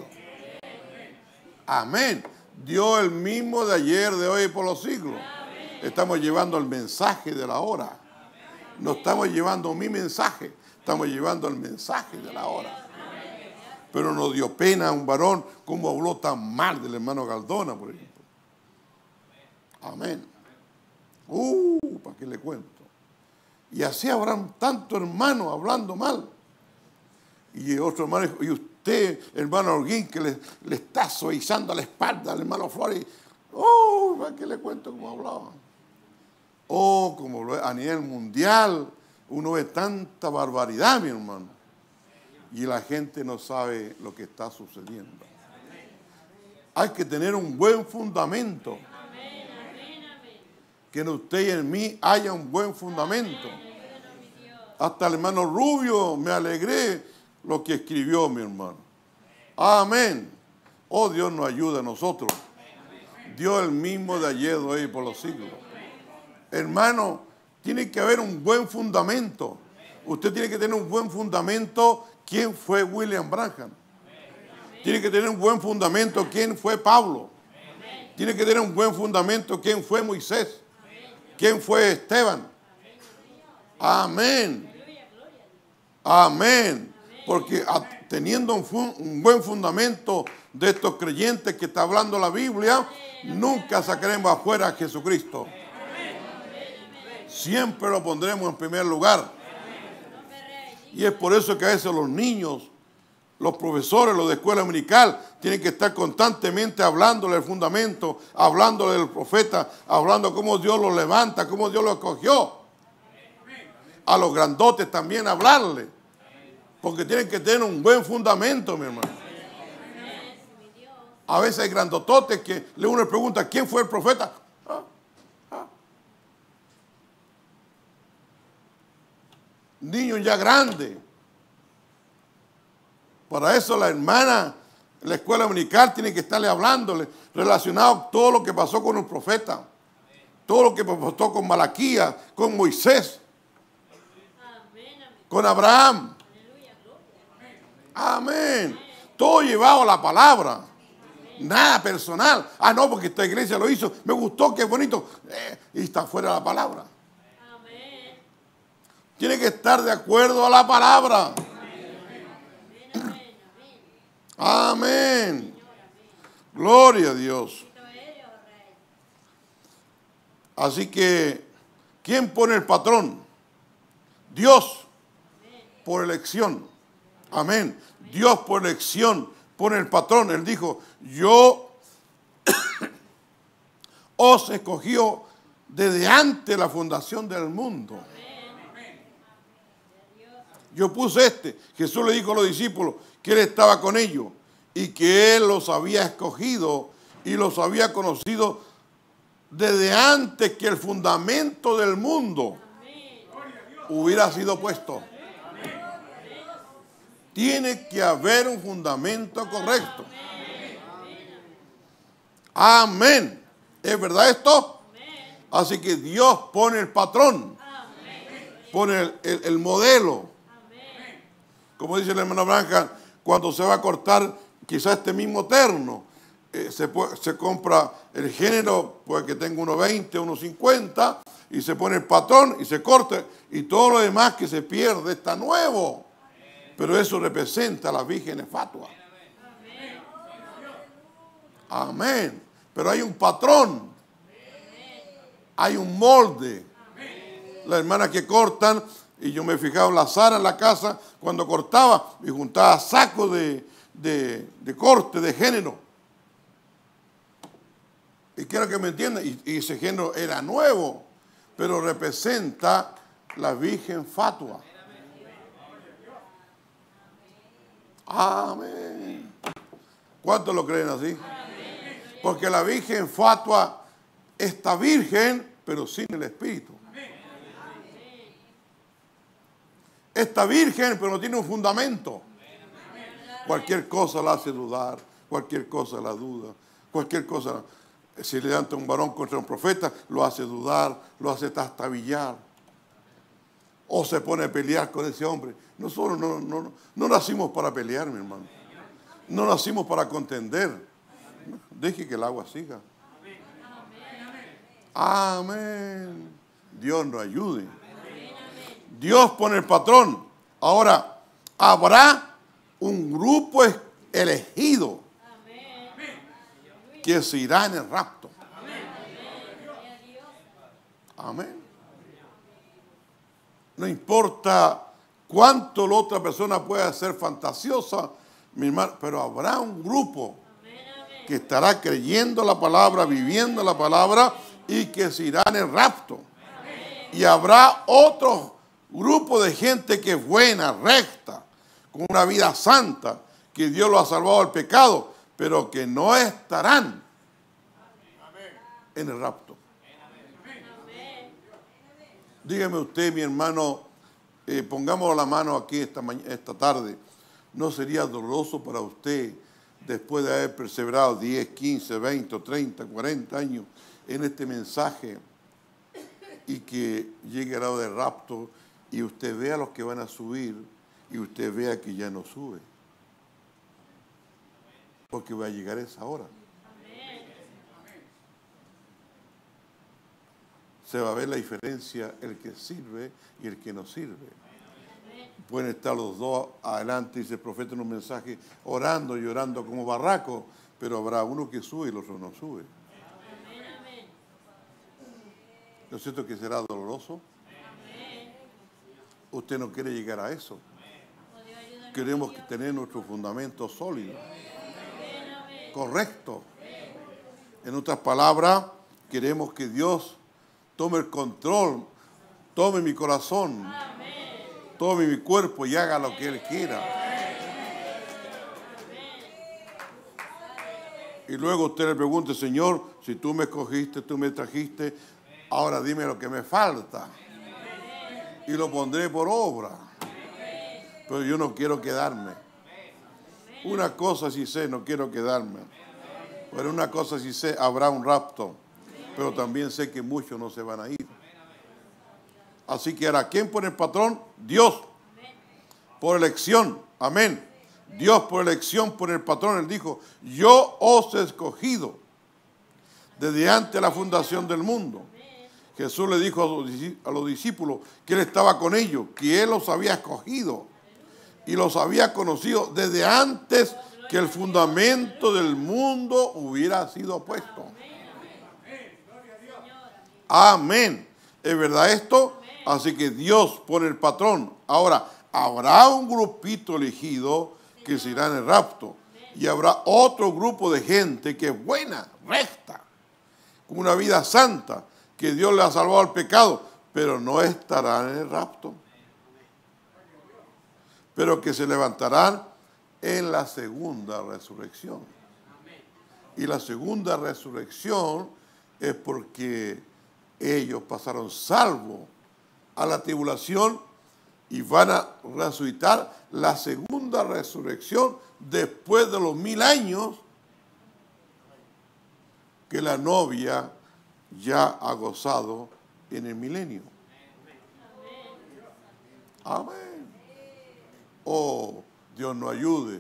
Amén. Dios el mismo de ayer, de hoy y por los siglos. Estamos llevando el mensaje de la hora. No estamos llevando mi mensaje, estamos llevando el mensaje de la hora. Pero nos dio pena a un varón como habló tan mal del hermano Galdona, por ejemplo. Amén. ¿Para qué le cuento? Y así habrán tantos hermanos hablando mal. Y otro hermano dijo, y usted, hermano Holguín, que le está suavizando la espalda al hermano Flores. ¿Para qué le cuento cómo hablaba? Como a nivel mundial, uno ve tanta barbaridad, mi hermano. Y la gente no sabe lo que está sucediendo. Hay que tener un buen fundamento. Que en usted y en mí haya un buen fundamento. Hasta el hermano Rubio me alegré lo que escribió mi hermano. Amén. Oh, Dios nos ayuda a nosotros. Dios el mismo de ayer, de hoy y por los siglos. Hermano, tiene que haber un buen fundamento. Usted tiene que tener un buen fundamento. ¿Quién fue William Branham? Tiene que tener un buen fundamento. ¿Quién fue Pablo? Tiene que tener un buen fundamento. ¿Quién fue Moisés? ¿Quién fue Esteban? Amén. Amén. Porque teniendo un buen fundamento de estos creyentes que está hablando la Biblia, nunca sacaremos afuera a Jesucristo. Siempre lo pondremos en primer lugar. Y es por eso que a veces los niños, los profesores, los de escuela dominical, tienen que estar constantemente hablándole del fundamento, hablándole del profeta, hablando cómo Dios los levanta, cómo Dios los escogió. A los grandotes también hablarle, porque tienen que tener un buen fundamento, mi hermano. A veces hay grandototes que uno le pregunta, ¿quién fue el profeta? Niños ya grandes. Para eso la hermana en la escuela dominical tiene que estarle hablándole relacionado a todo lo que pasó con un profeta. Todo lo que pasó con Malaquías, con Moisés, con Abraham. Amén. Todo llevado a la palabra. Nada personal. Ah, no, porque esta iglesia lo hizo. Me gustó, qué bonito. Y está fuera de la palabra. Tiene que estar de acuerdo a la palabra. Amén. Gloria a Dios. Así que, ¿quién pone el patrón? Dios, por elección. Amén. Dios por elección pone el patrón. Él dijo, yo os escogió desde antes de la fundación del mundo. Yo puse Jesús le dijo a los discípulos que Él estaba con ellos y que Él los había escogido y los había conocido desde antes que el fundamento del mundo hubiera sido puesto. Tiene que haber un fundamento correcto. Amén. ¿Es verdad esto? Así que Dios pone el patrón, pone el modelo. Como dice la hermana Blanca, cuando se va a cortar quizás este mismo terno, se compra el género, pues que tenga 1.20, 1.50, y se pone el patrón y se corta, y todo lo demás que se pierde está nuevo. Pero eso representa a la Virgen Fatua. Amén. Pero hay un patrón, hay un molde. Las hermanas que cortan, y yo me he fijado, la Sara en la casa, cuando cortaba, y juntaba sacos de corte, de género. Y quiero que me entiendan, y ese género era nuevo, pero representa la Virgen Fatua. Amén. ¿Cuántos lo creen así? Porque la Virgen Fatua está virgen, pero sin el Espíritu. Está virgen, pero no tiene un fundamento. Cualquier cosa la hace dudar, cualquier cosa la duda, cualquier cosa. Si le levanta un varón contra un profeta, lo hace dudar, lo hace trastabillar. O se pone a pelear con ese hombre. Nosotros no nacimos para pelear, mi hermano. No nacimos para contender. Deje que el agua siga. Amén. Dios nos ayude. Dios pone el patrón. Ahora, habrá un grupo elegido que se irá en el rapto. Amén. No importa cuánto la otra persona pueda ser fantasiosa, mi hermano, pero habrá un grupo que estará creyendo la palabra, viviendo la palabra y que se irá en el rapto. Y habrá otro grupo de gente que es buena, recta, con una vida santa, que Dios lo ha salvado del pecado, pero que no estarán en el rapto. Dígame usted, mi hermano, pongamos la mano aquí esta tarde. ¿No sería doloroso para usted, después de haber perseverado 10, 15, 20, 30, 40 años en este mensaje, y que llegue el lado del rapto y usted vea a los que van a subir y usted vea que ya no sube? Porque va a llegar esa hora. Se va a ver la diferencia, el que sirve y el que no sirve. Pueden estar los dos adelante, dice el profeta en un mensaje, orando y llorando como barraco, pero habrá uno que sube y el otro no sube. ¿No es cierto que será doloroso? Usted no quiere llegar a eso. Queremos tener nuestro fundamento sólido, correcto. En otras palabras, queremos que Dios tome el control, tome mi corazón, tome mi cuerpo y haga lo que Él quiera. Y luego usted le pregunte, Señor, si tú me escogiste, tú me trajiste, ahora dime lo que me falta. Y lo pondré por obra. Pero yo no quiero quedarme. Una cosa sí sé, no quiero quedarme. Pero una cosa sí sé, habrá un rapto. pero también sé que muchos no se van a ir. Así que ahora, ¿quién pone el patrón? Dios. Por elección. Amén. Dios por elección pone el patrón. Él dijo, yo os he escogido desde antes de la fundación del mundo. Jesús le dijo a los discípulos que Él estaba con ellos, que Él los había escogido y los había conocido desde antes que el fundamento del mundo hubiera sido puesto. Amén. ¿Es verdad esto? Así que Dios pone el patrón. Ahora, habrá un grupito elegido que se irá en el rapto. Y habrá otro grupo de gente que es buena, recta, con una vida santa, que Dios le ha salvado al pecado, pero no estarán en el rapto. Pero que se levantarán en la segunda resurrección. Y la segunda resurrección es porque ellos pasaron salvo a la tribulación y van a resucitar la segunda resurrección después de los 1000 años que la novia ya ha gozado en el milenio. Amén. Oh, Dios nos ayude.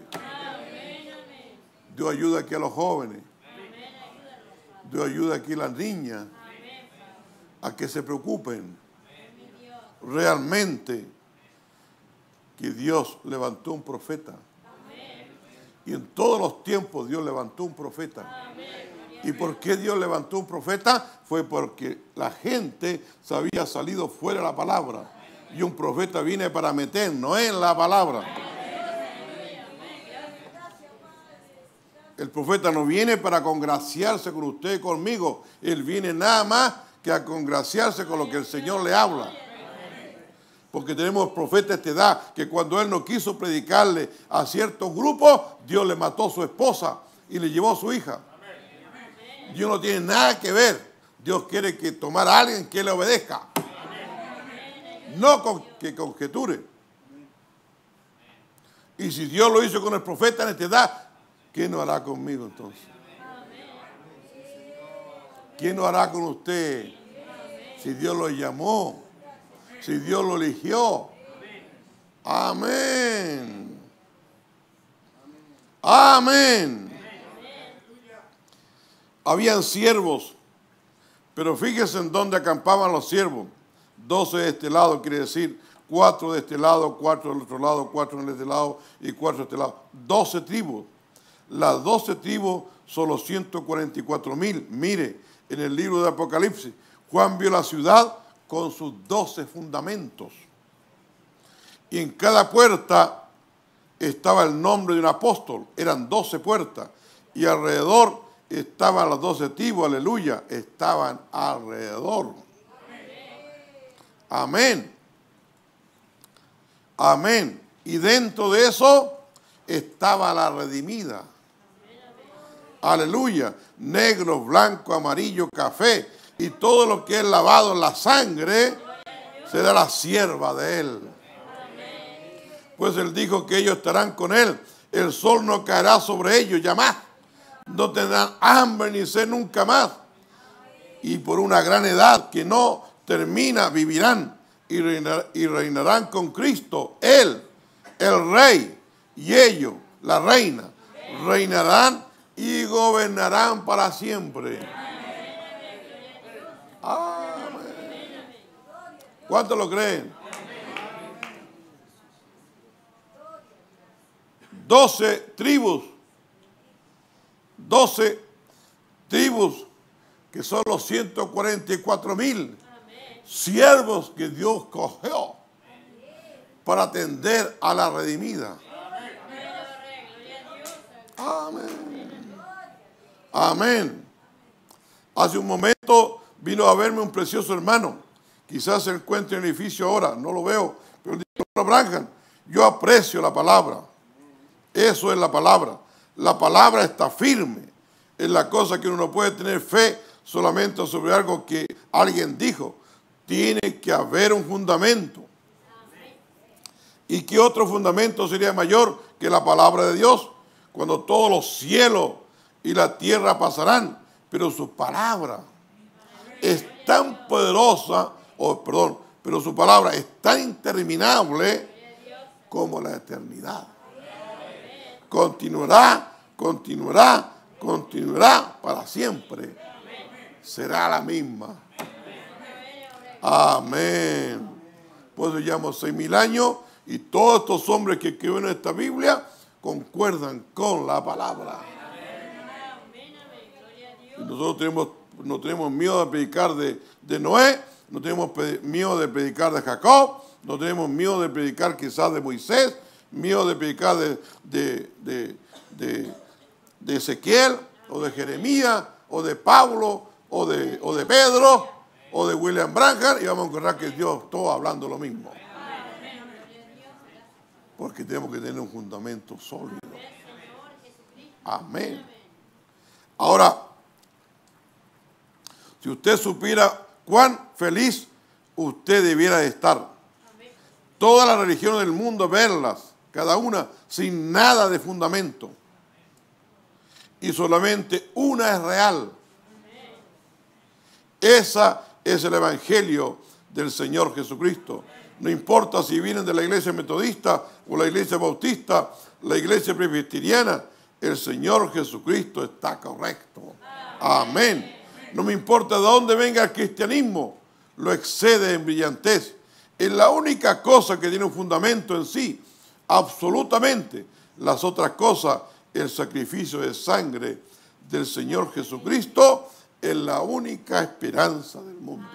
Dios ayuda aquí a los jóvenes. Dios ayuda aquí a las niñas a que se preocupen realmente que Dios levantó un profeta. Y en todos los tiempos Dios levantó un profeta. ¿Y por qué Dios levantó un profeta? Fue porque la gente se había salido fuera de la palabra. Y un profeta viene para meternos en la palabra. El profeta no viene para congraciarse con usted y conmigo. Él viene nada más que a congraciarse con lo que el Señor le habla. Porque tenemos profetas de esta edad que cuando él no quiso predicarle a ciertos grupos, Dios le mató a su esposa y le llevó a su hija. Dios no tiene nada que ver. Dios quiere que tomar a alguien que le obedezca. No que conjeture. Y si Dios lo hizo con el profeta en esta edad, ¿quién no hará conmigo entonces? ¿Quién no hará con usted? Si Dios lo llamó, si Dios lo eligió. Amén. Amén. Habían siervos, pero fíjense en dónde acampaban los siervos. 12 de este lado, quiere decir 4 de este lado, 4 del otro lado, 4 de este lado y 4 de este lado. 12 tribus. Las 12 tribus son los 144,000. Mire, en el libro de Apocalipsis, Juan vio la ciudad con sus 12 fundamentos. Y en cada puerta estaba el nombre de un apóstol. Eran 12 puertas. Y alrededor estaban las 12 tribus, aleluya, estaban alrededor. Amén. Amén. Y dentro de eso estaba la redimida. Aleluya. Negro, blanco, amarillo, café. Y todo lo que es lavado en la sangre será la sierva de él. Pues él dijo que ellos estarán con él. El sol no caerá sobre ellos ya más. No tendrán hambre ni sed nunca más. Y por una gran edad que no termina, vivirán y reinarán con Cristo. Él, el rey, y ellos, la reina, reinarán y gobernarán para siempre. Amén. ¿Cuántos lo creen? 12 tribus. 12 tribus que son los 144,000 siervos que Dios cogió para atender a la redimida. Amén. Amén. Hace un momento vino a verme un precioso hermano. Quizás se encuentre en el edificio ahora, no lo veo, pero dijo, Branham, yo aprecio la palabra. Eso es la palabra. La palabra está firme. Es la cosa que uno no puede tener fe solamente sobre algo que alguien dijo. Tiene que haber un fundamento. ¿Y qué otro fundamento sería mayor que la palabra de Dios? Cuando todos los cielos y la tierra pasarán, pero su palabra es tan poderosa, pero su palabra es tan interminable como la eternidad. Continuará para siempre. Será la misma. Amén. Por eso llevamos 6.000 años y todos estos hombres que escriben en esta Biblia concuerdan con la palabra. Y nosotros no tenemos miedo de predicar de Noé, no tenemos miedo de predicar de Jacob, no tenemos miedo de predicar quizás de Moisés, miedo de predicar de Ezequiel, o de Jeremías, o de Pablo, o de Pedro, o de William Branham, y vamos a encontrar que Dios todo hablando lo mismo. Porque tenemos que tener un fundamento sólido. Amén. Ahora, si usted supiera cuán feliz usted debiera de estar. Todas las religiones del mundo, verlas, cada una sin nada de fundamento. Y solamente una es real. Esa es el Evangelio del Señor Jesucristo. No importa si vienen de la iglesia metodista o la iglesia bautista, la iglesia presbiteriana, el Señor Jesucristo está correcto. Amén. No me importa de dónde venga el cristianismo, lo excede en brillantez. Es la única cosa que tiene un fundamento en sí, absolutamente. Las otras cosas, el sacrificio de sangre del Señor Jesucristo, es la única esperanza del mundo.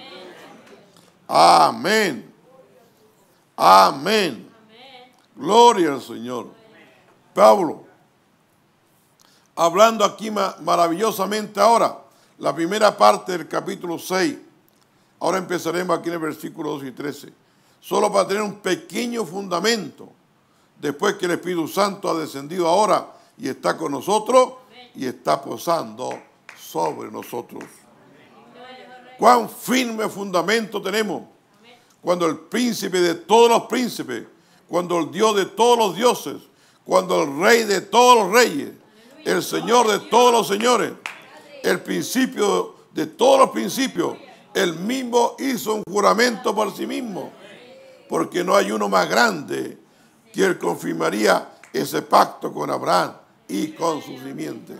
Amén. Amén. Gloria al Señor. Pablo, hablando aquí maravillosamente ahora, la primera parte del capítulo 6. Ahora empezaremos aquí en el versículo 2 y 13. Solo para tener un pequeño fundamento, después que el Espíritu Santo ha descendido ahora y está con nosotros y está posando sobre nosotros. ¿Cuán firme fundamento tenemos? Cuando el príncipe de todos los príncipes, cuando el Dios de todos los dioses, cuando el Rey de todos los reyes, el Señor de todos los señores, el principio de todos los principios, él mismo hizo un juramento por sí mismo, porque no hay uno más grande que él confirmaría ese pacto con Abraham y con su simiente.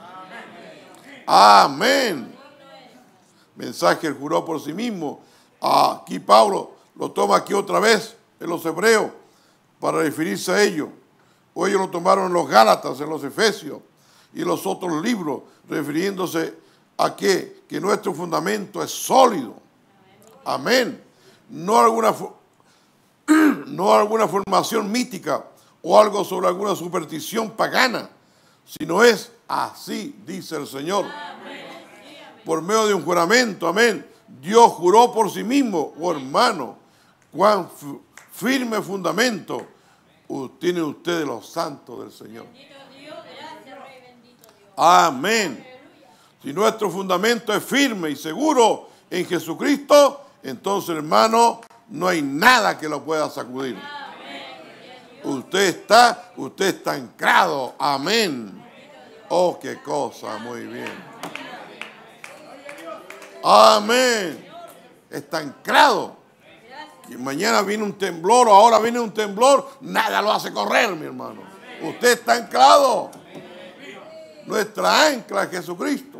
Amén. Mensaje él juró por sí mismo. Aquí Pablo lo toma aquí otra vez en los hebreos para referirse a ello. O ellos lo tomaron en los Gálatas, en los Efesios y los otros libros, refiriéndose a que nuestro fundamento es sólido. Amén. No alguna formación mítica o algo sobre alguna superstición pagana, sino es así, dice el Señor. Por medio de un juramento, amén. Dios juró por sí mismo. Oh hermano, cuán firme fundamento tienen ustedes los santos del Señor. Amén. Si nuestro fundamento es firme y seguro en Jesucristo, entonces, hermano, no hay nada que lo pueda sacudir. Usted está anclado. Amén. Oh, qué cosa, muy bien. Amén. Está anclado. Y mañana viene un temblor o ahora viene un temblor, nada lo hace correr, mi hermano. Usted está anclado. Nuestra ancla es Jesucristo.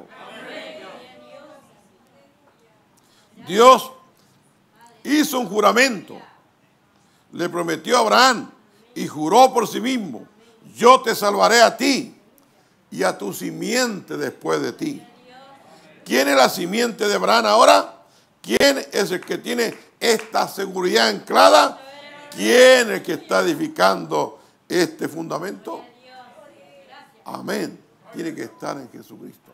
Dios hizo un juramento, le prometió a Abraham y juró por sí mismo: yo te salvaré a ti y a tu simiente después de ti. ¿Quién es la simiente de Abraham ahora? ¿Quién es el que tiene esta seguridad anclada? ¿Quién es el que está edificando este fundamento? Amén. Tiene que estar en Jesucristo.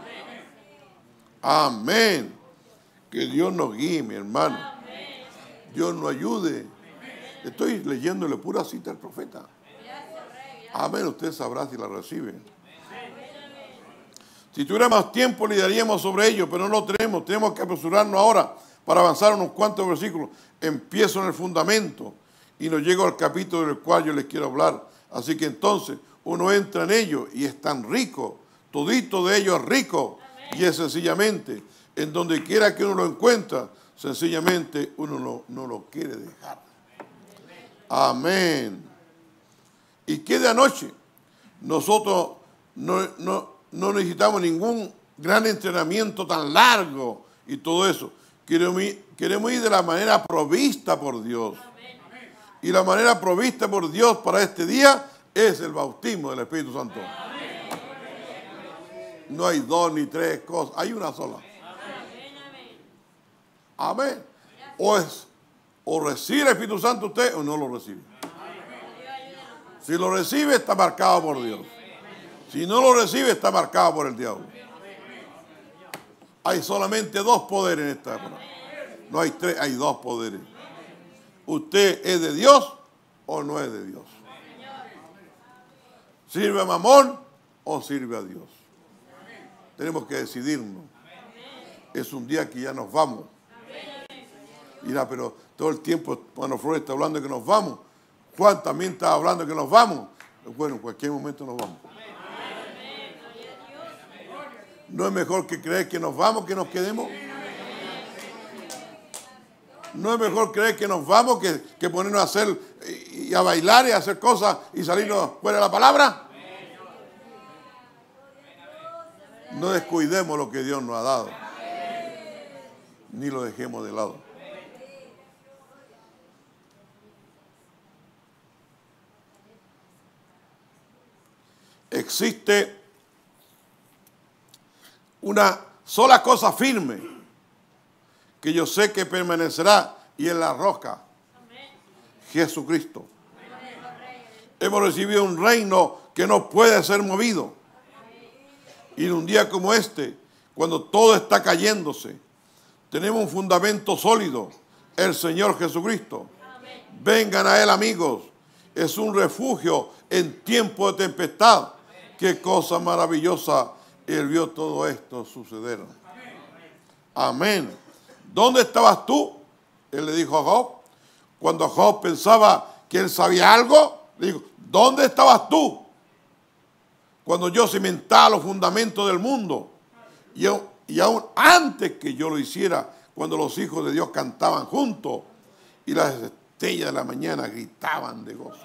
Amén. Que Dios nos guíe, mi hermano. Dios nos ayude. Estoy leyéndole pura cita al profeta. Amén. Usted sabrá si la recibe. Si tuviéramos tiempo, le daríamos sobre ello, pero no lo tenemos. Tenemos que apresurarnos ahora para avanzar unos cuantos versículos. Empiezo en el fundamento y nos llego al capítulo del cual yo les quiero hablar. Así que entonces uno entra en ello y es tan rico. Todito de ello es rico. Y es sencillamente, en donde quiera que uno lo encuentra, sencillamente uno no lo quiere dejar. Amén. ¿Y qué de anoche? Nosotros no necesitamos ningún gran entrenamiento tan largo y todo eso. Queremos ir de la manera provista por Dios. Y la manera provista por Dios para este día es el bautismo del Espíritu Santo. No hay dos ni tres cosas, hay una sola. Amén. O recibe el Espíritu Santo usted o no lo recibe. Si lo recibe está marcado por Dios. Si no lo recibe está marcado por el diablo. Hay solamente dos poderes en esta época. No hay tres, hay dos poderes. ¿Usted es de Dios o no es de Dios? ¿Sirve a Mamón o sirve a Dios? Tenemos que decidirnos. Es un día que ya nos vamos. Mira, pero todo el tiempo cuando Flores está hablando de que nos vamos, Juan también está hablando de que nos vamos. Bueno, en cualquier momento nos vamos. ¿No es mejor que creer que nos vamos que nos quedemos? ¿No es mejor creer que nos vamos que ponernos a hacer y a bailar y a hacer cosas y salirnos fuera de la palabra? No descuidemos lo que Dios nos ha dado, ni lo dejemos de lado. Existe una sola cosa firme que yo sé que permanecerá y es la roca, Jesucristo. Hemos recibido un reino que no puede ser movido. Y en un día como este, cuando todo está cayéndose, tenemos un fundamento sólido, el Señor Jesucristo. Vengan a Él, amigos. Es un refugio en tiempo de tempestad. Qué cosa maravillosa. Él vio todo esto suceder. Amén. ¿Dónde estabas tú? Él le dijo a Job. Cuando Job pensaba que él sabía algo, le dijo, ¿dónde estabas tú? Cuando yo cimentaba los fundamentos del mundo. Y aún antes que yo lo hiciera, cuando los hijos de Dios cantaban juntos y las estrellas de la mañana gritaban de gozo.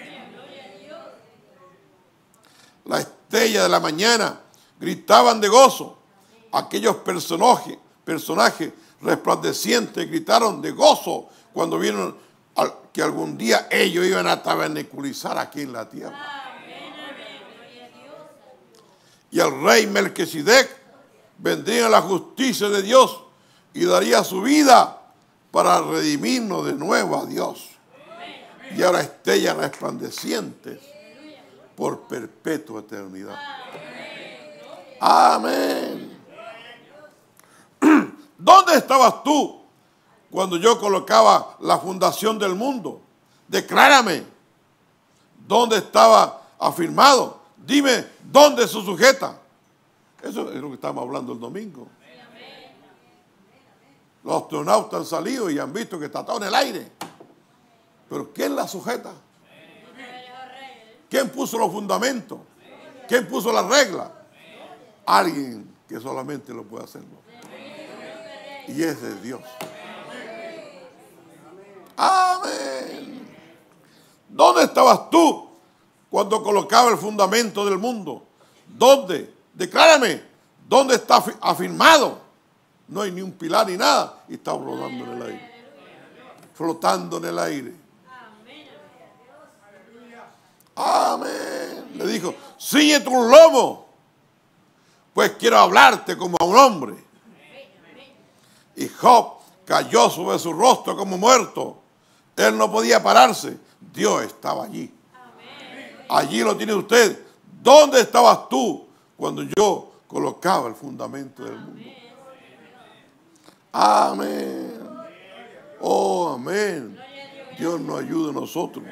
Las estrellas de la mañana gritaban de gozo. Aquellos personajes resplandecientes gritaron de gozo cuando vieron que algún día ellos iban a tabernaculizar aquí en la tierra. Y el rey Melquisedec vendría la justicia de Dios y daría su vida para redimirnos de nuevo a Dios. Y ahora estrellas resplandecientes por perpetua eternidad. Amén. ¿Dónde estabas tú cuando yo colocaba la fundación del mundo? Declárame. ¿Dónde estaba afirmado? Dime, ¿dónde se sujeta? Eso es lo que estamos hablando el domingo. Los astronautas han salido y han visto que está todo en el aire. Pero ¿quién la sujeta? ¿Quién puso los fundamentos? ¿Quién puso las reglas? Alguien que solamente lo puede hacerlo. Y ese es Dios. Amén. ¿Dónde estabas tú cuando colocaba el fundamento del mundo? ¿Dónde? Declárame. ¿Dónde está afirmado? No hay ni un pilar ni nada. Y está rodando en el aire. Flotando en el aire. Amén. Le dijo, ciñete un lomo, pues quiero hablarte como a un hombre. Y Job cayó sobre su rostro como muerto. Él no podía pararse. Dios estaba allí. Allí lo tiene usted. ¿Dónde estabas tú cuando yo colocaba el fundamento del mundo? Amén. Oh, amén. Dios nos ayude a nosotros.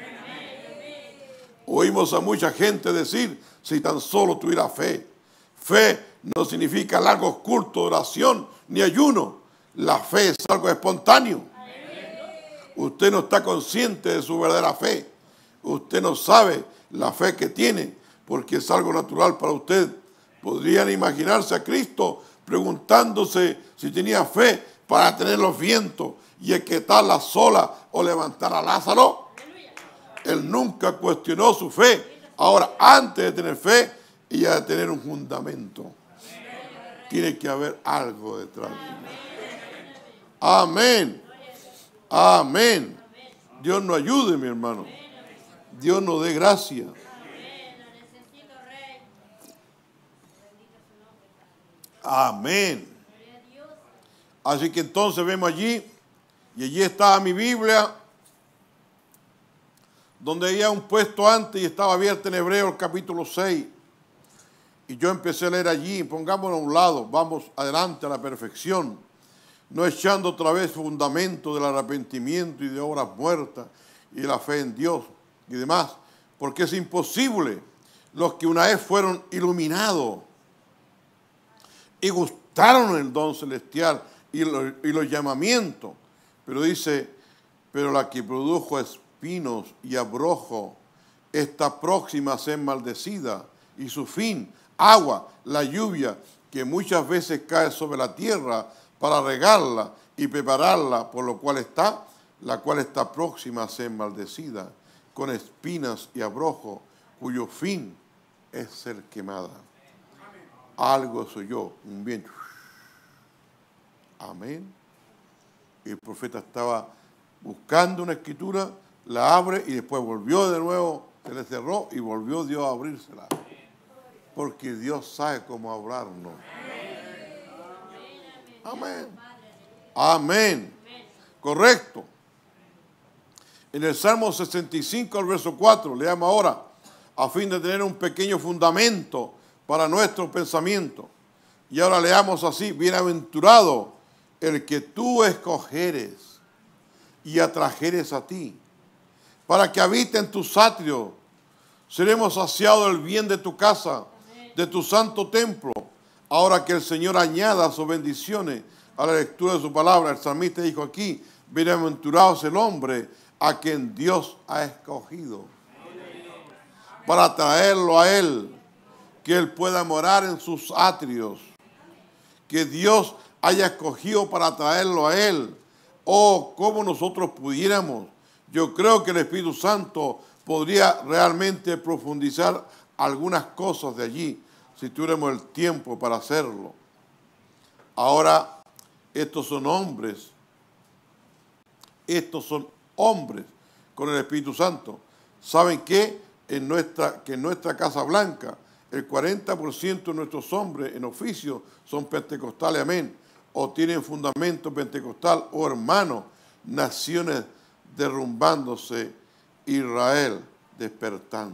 Oímos a mucha gente decir, si tan solo tuviera fe. Fe no significa largos cultos de oración ni ayuno. La fe es algo espontáneo. Usted no está consciente de su verdadera fe. Usted no sabe la fe que tiene porque es algo natural para usted. Podrían imaginarse a Cristo preguntándose si tenía fe para tener los vientos y aquietar las olas o levantar a Lázaro. Él nunca cuestionó su fe. Ahora, antes de tener fe y de tener un fundamento, tiene que haber algo detrás. Amén. Amén. Dios nos ayude, mi hermano. Dios nos dé gracia. Amén. Así que entonces vemos allí, y allí estaba mi Biblia, donde había un puesto antes y estaba abierta en Hebreos capítulo 6. Y yo empecé a leer allí, pongámonos a un lado, vamos adelante a la perfección, no echando otra vez fundamento del arrepentimiento y de obras muertas y de la fe en Dios y demás, porque es imposible. Los que una vez fueron iluminados y gustaron el don celestial y los llamamientos, pero dice, pero la que produjo espinos y abrojo está próxima a ser maldecida, y su fin, agua, la lluvia, que muchas veces cae sobre la tierra para regarla y prepararla, por lo cual la cual está próxima a ser maldecida, con espinas y abrojo, cuyo fin es ser quemada. Algo soy yo, un viento. Amén. El profeta estaba buscando una escritura, la abre y después volvió de nuevo, se le cerró y volvió Dios a abrírsela. Porque Dios sabe cómo hablarnos. Amén. Amén. Correcto. En el Salmo 65, al verso 4, leamos ahora, a fin de tener un pequeño fundamento para nuestro pensamiento. Y ahora leamos así: bienaventurado el que tú escogeres y atrajeres a ti, para que habite en tus atrios. Seremos saciados del bien de tu casa, de tu santo templo. Ahora que el Señor añada sus bendiciones a la lectura de su palabra, el salmista dijo aquí: bienaventurado es el hombre a quien Dios ha escogido para traerlo a Él, que Él pueda morar en sus atrios, que Dios haya escogido para traerlo a Él. Oh, cómo nosotros pudiéramos. Yo creo que el Espíritu Santo podría realmente profundizar algunas cosas de allí, si tuviéramos el tiempo para hacerlo. Ahora, estos son hombres con el Espíritu Santo. ¿Saben qué? Que en nuestra Casa Blanca, el 40% de nuestros hombres en oficio son pentecostales, amén, o tienen fundamento pentecostal, o hermanos, naciones derrumbándose, Israel despertando.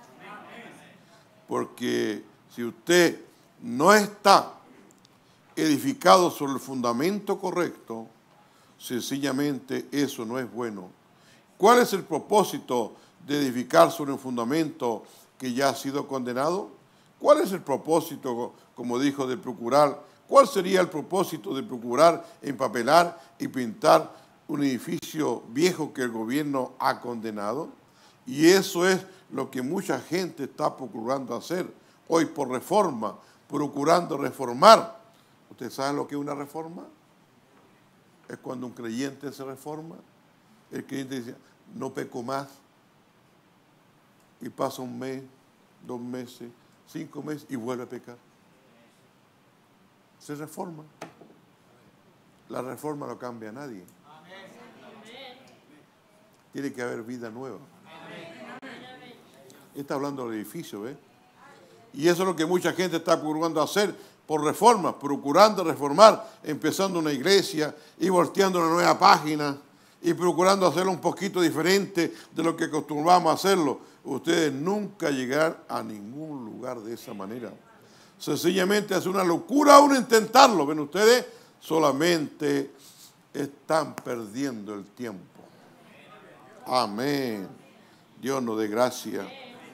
Porque si usted no está edificado sobre el fundamento correcto, sencillamente eso no es bueno. ¿Cuál es el propósito de edificar sobre un fundamento que ya ha sido condenado? ¿Cuál es el propósito, como dijo, de procurar? ¿Cuál sería el propósito de procurar empapelar y pintar un edificio viejo que el gobierno ha condenado? Y eso es lo que mucha gente está procurando hacer hoy por reforma, procurando reformar. ¿Usted sabe lo que es una reforma? Es cuando un creyente se reforma. El creyente dice: no peco más. Y pasa un mes, 2 meses, 5 meses y vuelve a pecar. Se reforma. La reforma no cambia a nadie. Tiene que haber vida nueva. Está hablando del edificio, ¿ves? Y eso es lo que mucha gente está procurando hacer por reforma, procurando reformar, empezando una iglesia y volteando una nueva página y procurando hacerlo un poquito diferente de lo que acostumbramos a hacerlo. Ustedes nunca llegarán a ningún lugar de esa manera. Sencillamente es una locura aún intentarlo. ¿Ven ustedes? Solamente están perdiendo el tiempo. Amén. Dios nos dé gracia.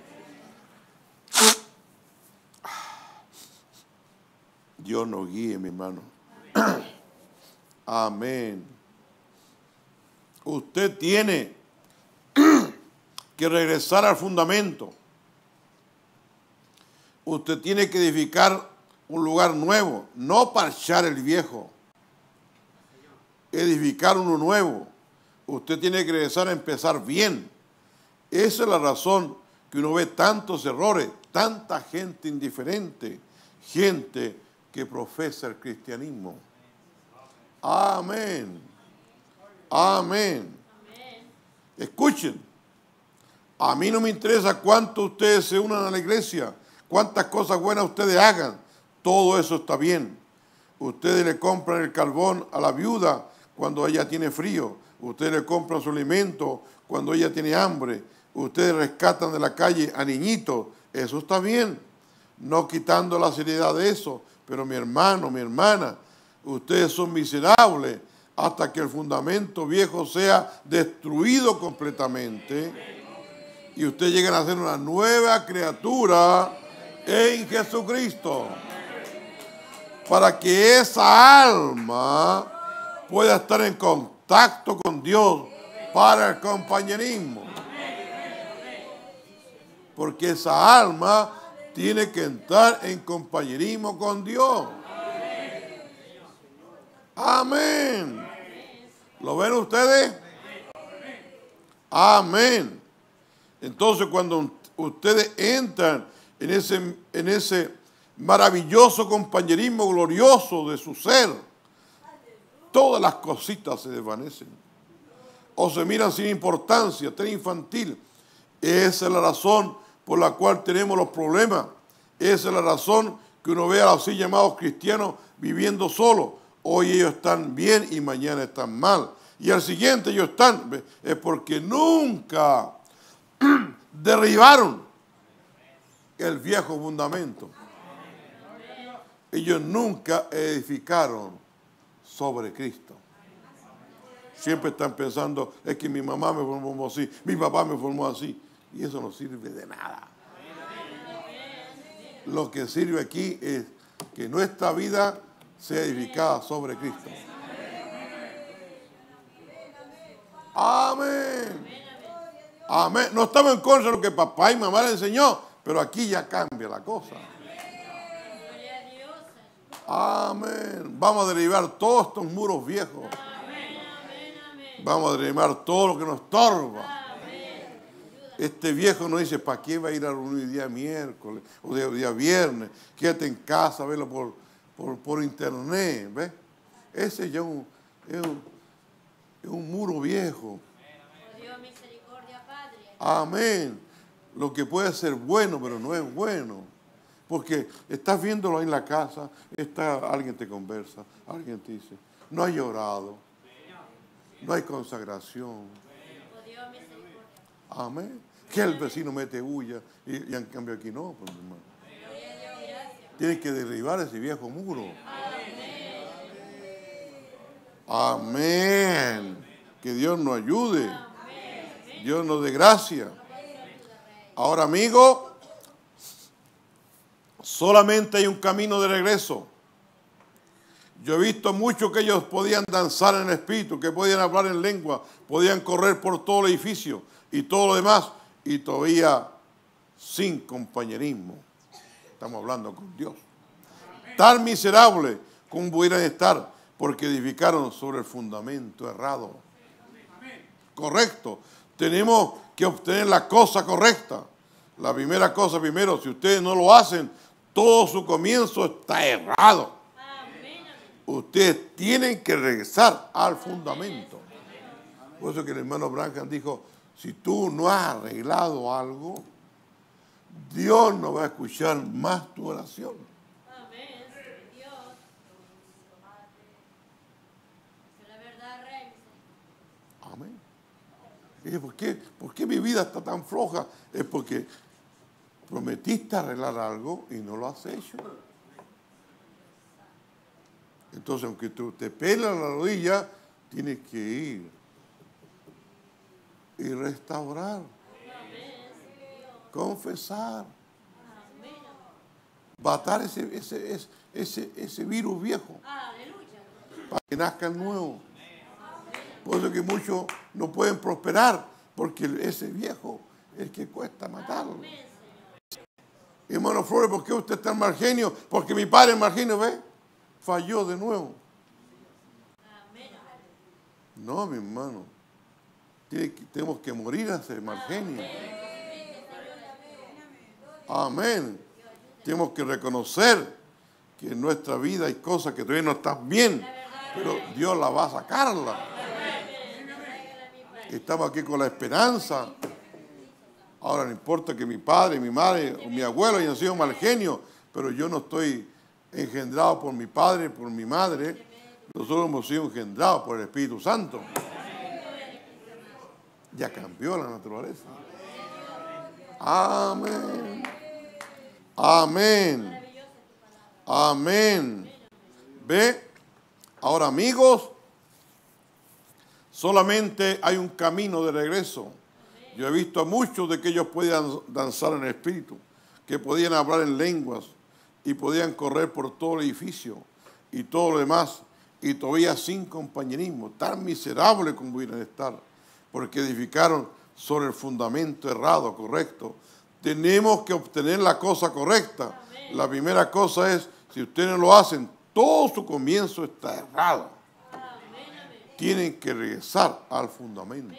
Dios nos guíe, mi hermano. Amén. Usted tiene que regresar al fundamento. Usted tiene que edificar un lugar nuevo, no parchar el viejo, edificar uno nuevo. Usted tiene que regresar a empezar bien. Esa es la razón que uno ve tantos errores, tanta gente indiferente, gente que profesa el cristianismo. Amén. Amén. Escuchen, a mí no me interesa cuánto ustedes se unan a la iglesia, cuántas cosas buenas ustedes hagan, todo eso está bien. Ustedes le compran el carbón a la viuda cuando ella tiene frío, ustedes le compran su alimento cuando ella tiene hambre, ustedes rescatan de la calle a niñitos, eso está bien, no quitando la seriedad de eso, pero mi hermano, mi hermana, ustedes son miserables hasta que el fundamento viejo sea destruido completamente y ustedes lleguen a ser una nueva criatura en Jesucristo, para que esa alma pueda estar en contacto con Dios para el compañerismo. Porque esa alma tiene que entrar en compañerismo con Dios. Amén. ¿Lo ven ustedes? Amén. Entonces, cuando ustedes entran en ese maravilloso compañerismo glorioso de su ser, todas las cositas se desvanecen o se miran sin importancia, tan infantil. Esa es la razón por la cual tenemos los problemas. Esa es la razón que uno ve a los así llamados cristianos viviendo solos. Hoy ellos están bien y mañana están mal. Y al siguiente ellos están. Es porque nunca derribaron el viejo fundamento. Ellos nunca edificaron sobre Cristo. Siempre están pensando, es que mi mamá me formó así, mi papá me formó así. Y eso no sirve de nada. Lo que sirve aquí es que nuestra vida sea edificada sobre Cristo. Amén. Amén. No estamos en contra de lo que papá y mamá le enseñó, pero aquí ya cambia la cosa. Amén. Vamos a derribar todos estos muros viejos. Vamos a derribar todo lo que nos estorba. Este viejo no dice, ¿para qué va a ir a reunir día miércoles o día viernes? Quédate en casa, velo por internet, ¿ves? Ese ya es un muro viejo. Dios, misericordia, Padre. Amén. Lo que puede ser bueno, pero no es bueno. Porque estás viéndolo ahí en la casa, alguien te conversa, alguien te dice, no hay orado, no hay consagración. Amén. Que el vecino mete bulla y en cambio aquí no, pues, hermano. Tienes que derribar ese viejo muro. Amén. Que Dios nos ayude. Dios nos dé gracia. Ahora, amigo, solamente hay un camino de regreso. Yo he visto mucho que ellos podían danzar en el espíritu, que podían hablar en lengua, podían correr por todo el edificio y todo lo demás, y todavía sin compañerismo. Estamos hablando con Dios. Tan miserable como pudieran estar, porque edificaron sobre el fundamento errado. Correcto. Tenemos que obtener la cosa correcta. La primera cosa, primero, si ustedes no lo hacen, todo su comienzo está errado. Ustedes tienen que regresar al fundamento. Por eso que el hermano Branham dijo, si tú no has arreglado algo, Dios no va a escuchar más tu oración. Amén. Dios. Es la verdad, Rey. Amén. Y dice, ¿por qué mi vida está tan floja? Es porque prometiste arreglar algo y no lo has hecho. Entonces, aunque tú te pelas la rodilla, tienes que ir y restaurar, confesar, matar ese virus viejo para que nazca el nuevo. Por eso que muchos no pueden prosperar, porque ese viejo es el que cuesta matarlo. Hermano Flores, ¿por qué usted está en mal genio? Porque mi padre es mal genio, ¿ve? Falló de nuevo. No, mi hermano. Tenemos que morir a ese mal genio. Amén. Tenemos que reconocer que en nuestra vida hay cosas que todavía no están bien, pero Dios la va a sacarla. Estamos aquí con la esperanza. Ahora no importa que mi padre, mi madre o mi abuelo hayan sido mal genio, pero yo no estoy engendrado por mi padre, por mi madre. Nosotros hemos sido engendrados por el Espíritu Santo. Ya cambió la naturaleza. Amén. Amén. Amén. ¿Ve? Ahora, amigos, solamente hay un camino de regreso. Yo he visto a muchos de que ellos podían danzar en el espíritu, que podían hablar en lenguas y podían correr por todo el edificio y todo lo demás, y todavía sin compañerismo, tan miserables como pudieran estar, porque edificaron sobre el fundamento errado, correcto. Tenemos que obtener la cosa correcta. La primera cosa es, si ustedes no lo hacen, todo su comienzo está errado. Tienen que regresar al fundamento.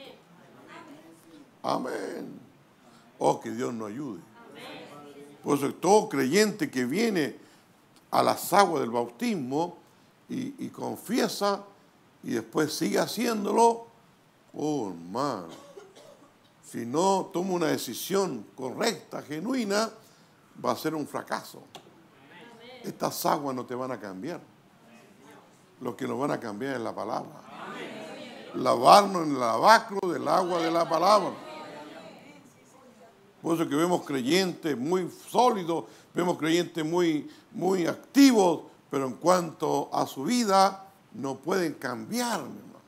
Amén. Oh, que Dios nos ayude. Por eso todo creyente que viene a las aguas del bautismo y confiesa y después sigue haciéndolo, oh hermano, si no toma una decisión correcta, genuina, va a ser un fracaso. Estas aguas no te van a cambiar. Lo que nos van a cambiar es la palabra. Lavarnos en el lavacro del agua de la palabra. Por eso que vemos creyentes muy sólidos, vemos creyentes muy activos, pero en cuanto a su vida, no pueden cambiar, mi hermano.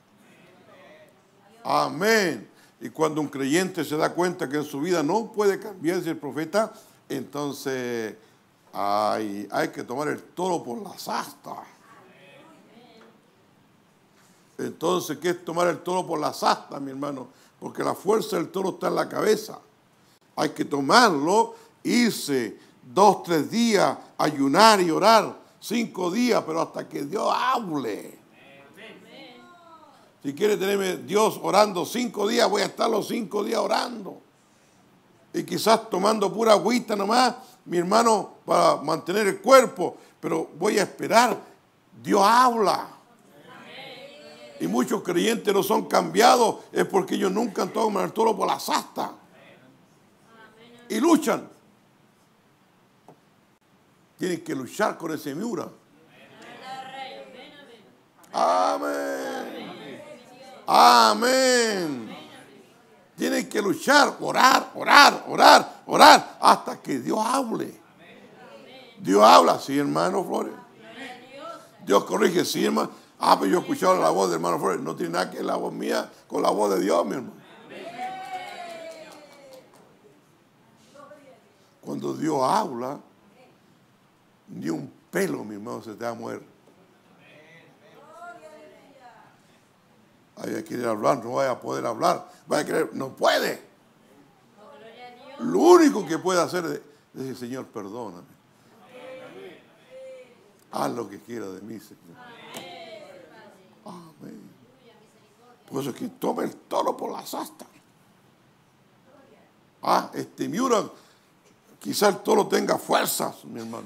Amén. Y cuando un creyente se da cuenta que en su vida no puede cambiar, dice el profeta, entonces hay que tomar el toro por las astas. Entonces, ¿qué es tomar el toro por las astas, mi hermano? Porque la fuerza del toro está en la cabeza. Hay que tomarlo, irse 2, 3 días, ayunar y orar, 5 días, pero hasta que Dios hable. Si quiere tenerme Dios orando 5 días, voy a estar los 5 días orando. Y quizás tomando pura agüita nomás, mi hermano, para mantener el cuerpo. Pero voy a esperar. Dios habla. Y muchos creyentes no son cambiados, es porque ellos nunca han tomado el toro por las astas. Y luchan. Tienen que luchar con ese miura. Amén. Amén. Tienen que luchar, orar, hasta que Dios hable. Dios habla, sí, hermano Flores. Dios corrige, sí, hermano. Pero yo he escuchado la voz del hermano Flores. No tiene nada que ver la voz mía con la voz de Dios, mi hermano. Cuando Dios habla, ni un pelo, mi hermano, se te va a mover. Vaya a querer hablar, no vaya a poder hablar. Vaya a querer, no puede. Lo único que puede hacer es decir, Señor, perdóname. Haz lo que quiera de mí, Señor. Amén. Por eso es que tome el toro por las astas. Miura, quizá el toro tenga fuerzas, mi hermano.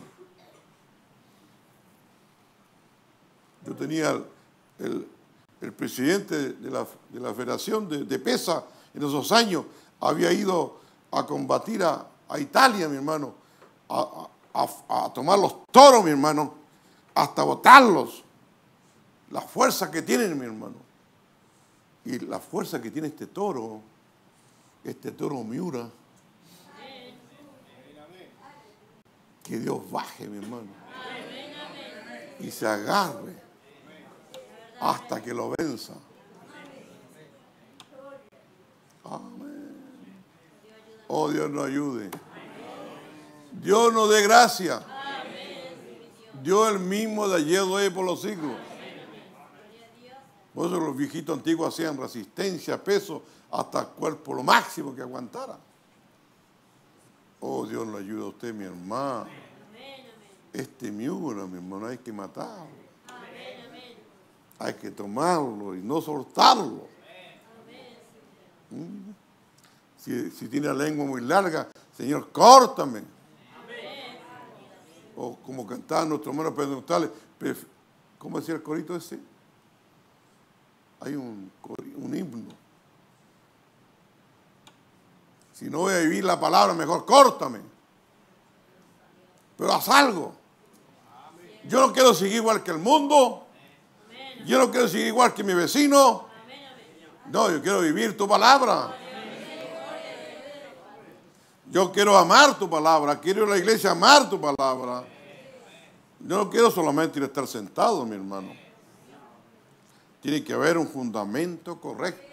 Yo tenía el presidente de la Federación de Pesa en esos años, había ido a combatir a Italia, mi hermano, a tomar los toros, mi hermano, hasta botarlos. La fuerza que tienen, mi hermano. Y la fuerza que tiene este toro Miura. Que Dios baje, mi hermano. Y se agarre hasta que lo venza. Amén. Oh, Dios nos ayude. Dios nos dé gracia. Dios el mismo de ayer, hoy y por los siglos. Por eso los viejitos antiguos hacían resistencia, peso, hasta el cuerpo lo máximo que aguantara. Oh, Dios lo ayuda a usted, mi hermano. Amén, amén. Este miura, mi hermano, hay que matarlo. Amén, amén. Hay que tomarlo y no soltarlo. Si tiene la lengua muy larga, Señor, córtame. O como cantaba nuestro hermano pentecostales, ¿cómo decía el corito ese? Hay un himno. Si no voy a vivir la palabra, mejor córtame. Pero haz algo. Yo no quiero seguir igual que el mundo. Yo no quiero seguir igual que mi vecino. No, yo quiero vivir tu palabra. Yo quiero amar tu palabra. Quiero ir a la iglesia a amar tu palabra. Yo no quiero solamente ir a estar sentado, mi hermano. Tiene que haber un fundamento correcto.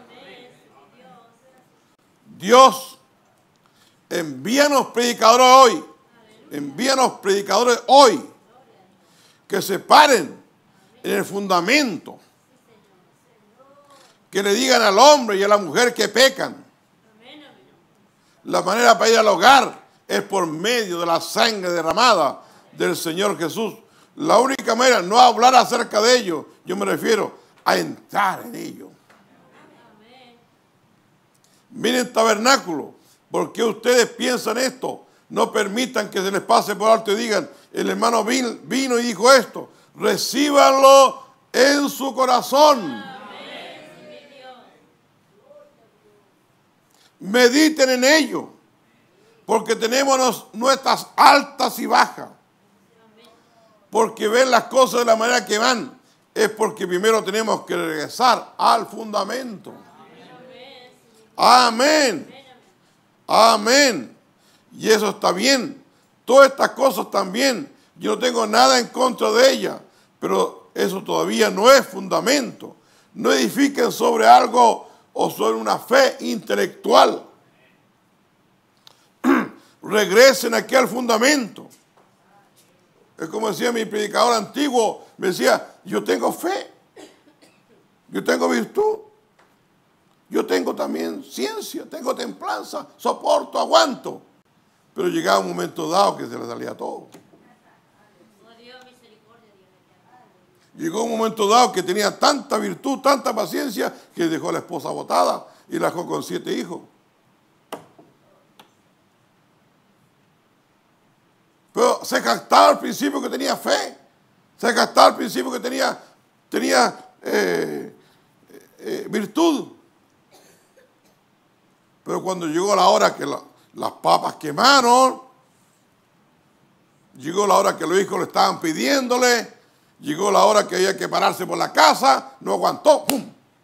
Dios, envíanos predicadores hoy. Envíanos predicadores hoy que se paren en el fundamento. Que le digan al hombre y a la mujer que pecan. La manera para ir al hogar es por medio de la sangre derramada del Señor Jesús. La única manera, no hablar acerca de ello, yo me refiero a entrar en ello. Miren tabernáculo, ¿por qué ustedes piensan esto? No permitan que se les pase por alto y digan, el hermano vino y dijo esto. Recíbanlo en su corazón. Mediten en ello, porque tenemos nuestras altas y bajas. Porque ven las cosas de la manera que van, es porque primero tenemos que regresar al fundamento. Amén. Amén. Y eso está bien. Todas estas cosas también. Yo no tengo nada en contra de ellas, pero eso todavía no es fundamento. No edifiquen sobre algo o sobre una fe intelectual. Regresen aquí al fundamento. Es como decía mi predicador antiguo, me decía, yo tengo fe, yo tengo virtud, yo tengo también ciencia, tengo templanza, soporto, aguanto. Pero llegaba un momento dado que se le salía todo. Llegó un momento dado que tenía tanta virtud, tanta paciencia, que dejó a la esposa botada y la dejó con 7 hijos. Pero se jactaba al principio que tenía fe. Se jactaba al principio que tenía virtud. Pero cuando llegó la hora que las papas quemaron, llegó la hora que los hijos le estaban pidiéndole, llegó la hora que había que pararse por la casa, no aguantó, ¡pum!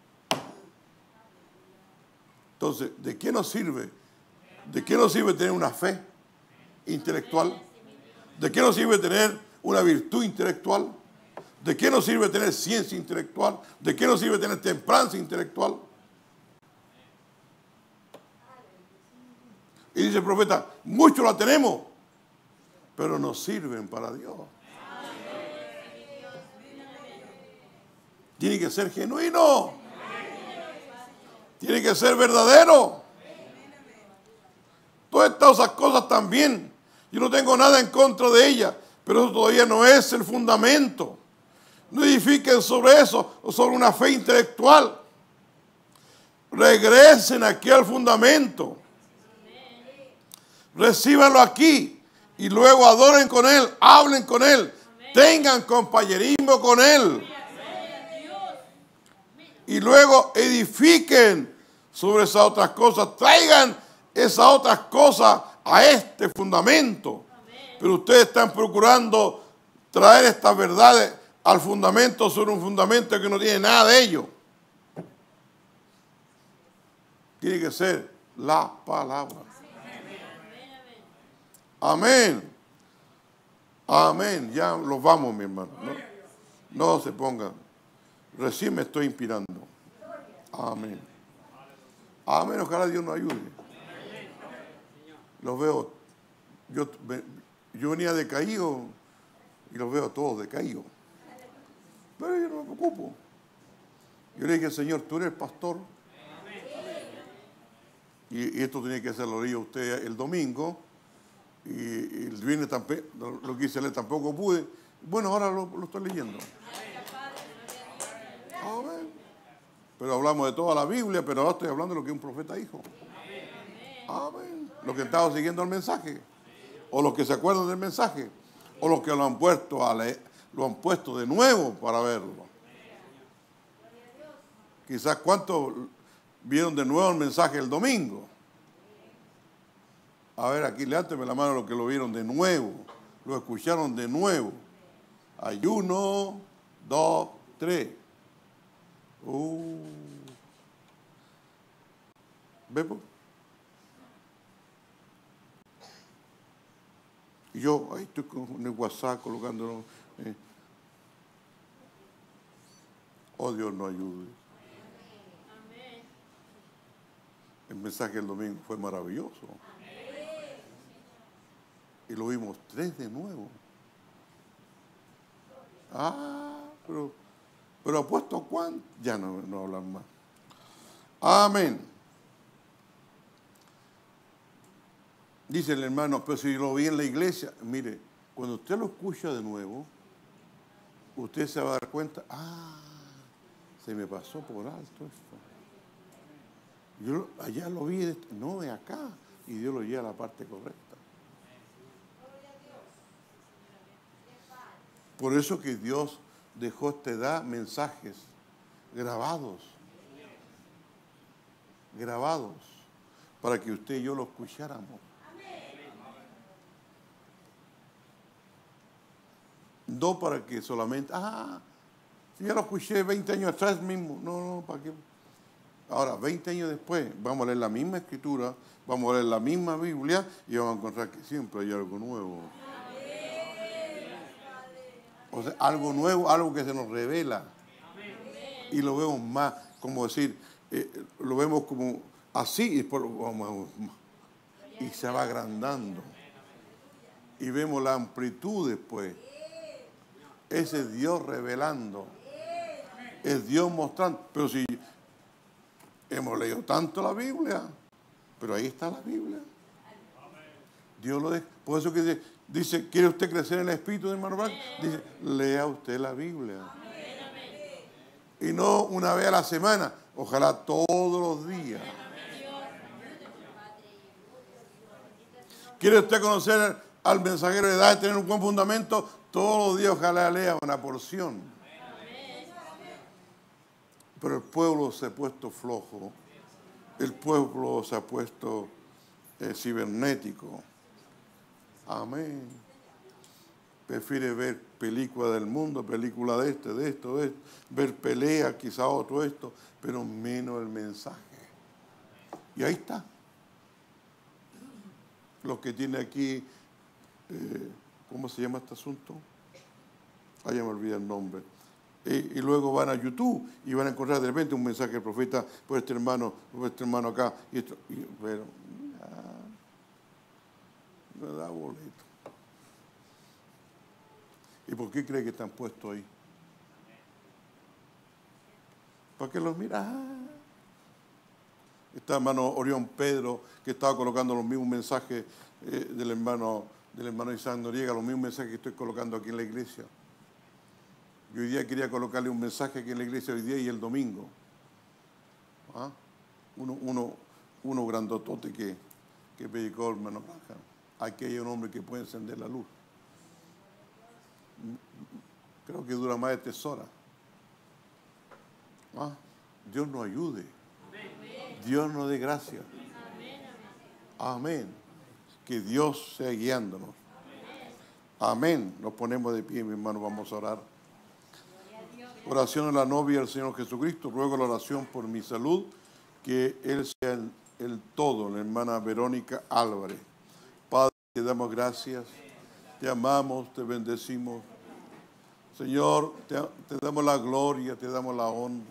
Entonces, ¿de qué nos sirve? ¿De qué nos sirve tener una fe intelectual? ¿De qué nos sirve tener una virtud intelectual? ¿De qué nos sirve tener ciencia intelectual? ¿De qué nos sirve tener templanza intelectual? Y dice el profeta, muchos la tenemos, pero no sirven para Dios. Tiene que ser genuino. Tiene que ser verdadero. Todas esas cosas también. Yo no tengo nada en contra de ellas, pero eso todavía no es el fundamento. No edifiquen sobre eso o sobre una fe intelectual. Regresen aquí al fundamento. Recíbanlo aquí y luego adoren con Él, hablen con Él, tengan compañerismo con Él. Y luego edifiquen sobre esas otras cosas, traigan esas otras cosas a este fundamento. Pero ustedes están procurando traer estas verdades al fundamento sobre un fundamento que no tiene nada de ello. Tiene que ser la palabra. Amén. Amén. Ya los vamos, mi hermano. No se pongan. Recién me estoy inspirando. Amén. Amén. Ojalá Dios nos ayude. Los veo. Yo venía decaído y los veo todos decaídos. Pero yo no me preocupo. Yo le dije, Señor, tú eres el pastor. Y esto tiene que ser lo leí usted el domingo. Y el viernes lo quise leer, tampoco pude. Bueno, ahora lo estoy leyendo. Amén. Pero hablamos de toda la Biblia, pero ahora estoy hablando de lo que un profeta dijo. Amén. Los que han estado siguiendo el mensaje, o los que se acuerdan del mensaje, o los que lo han puesto a leer, lo han puesto de nuevo para verlo. Quizás cuántos vieron de nuevo el mensaje el domingo. A ver, aquí levánteme la mano los que lo vieron de nuevo, lo escucharon de nuevo. Hay 1, 2, 3. ¿Ve? Y yo ahí estoy con el WhatsApp colocándolo. Oh, Dios nos ayude. El mensaje del domingo fue maravilloso. Y lo vimos 3 de nuevo. Pero apuesto a cuánto. Ya no hablan más. Amén. Dice el hermano, pero si lo vi en la iglesia, mire, cuando usted lo escucha de nuevo, usted se va a dar cuenta, se me pasó por alto esto. Yo allá lo vi, no de acá, y Dios lo lleva a la parte correcta. Por eso que Dios dejó a esta edad mensajes grabados, para que usted y yo lo escucháramos. No para que solamente, si ya lo escuché 20 años atrás mismo, no, ¿para qué? Ahora, 20 años después, vamos a leer la misma escritura, vamos a leer la misma Biblia y vamos a encontrar que siempre hay algo nuevo. O sea, algo nuevo, algo que se nos revela. Y lo vemos más, como decir, lo vemos como así y se va agrandando. Y vemos la amplitud después. Ese es Dios revelando. Es Dios mostrando. Pero si hemos leído tanto la Biblia, pero ahí está la Biblia. Dios lo deja. Por eso que dice, ¿quiere usted crecer en el Espíritu, hermano Branco? Dice, lea usted la Biblia. Y no una vez a la semana, ojalá todos los días. ¿Quiere usted conocer al mensajero de edad y tener un buen fundamento? Todos los días ojalá lea una porción. Pero el pueblo se ha puesto flojo. El pueblo se ha puesto cibernético. Amén. Prefiere ver películas del mundo, películas de esto, ver peleas, quizá otro esto, pero menos el mensaje. Y ahí está. Los que tiene aquí, ¿cómo se llama este asunto? Ya me olvidé el nombre. Y luego van a YouTube y van a encontrar de repente un mensaje del profeta por este hermano acá. Pero me da boleto. ¿Y por qué cree que están puestos ahí? ¿Para qué los miras? Está hermano Orión Pedro, que estaba colocando los mismos mensajes del hermano Isaac Noriega, los mismos mensajes que estoy colocando aquí en la iglesia. Yo hoy día quería colocarle un mensaje aquí en la iglesia hoy día y el domingo. Uno grandotote que predicó el hermano Branham. Aquí hay un hombre que puede encender la luz. Creo que dura más de 3 horas. Dios nos ayude. Dios nos dé gracia. Amén. Que Dios sea guiándonos. Amén. Nos ponemos de pie, mi hermano, vamos a orar. Oración a la novia del Señor Jesucristo. Ruego la oración por mi salud, que Él sea el todo, la hermana Verónica Álvarez. Padre, te damos gracias, te amamos, te bendecimos. Señor, te damos la gloria, te damos la honra.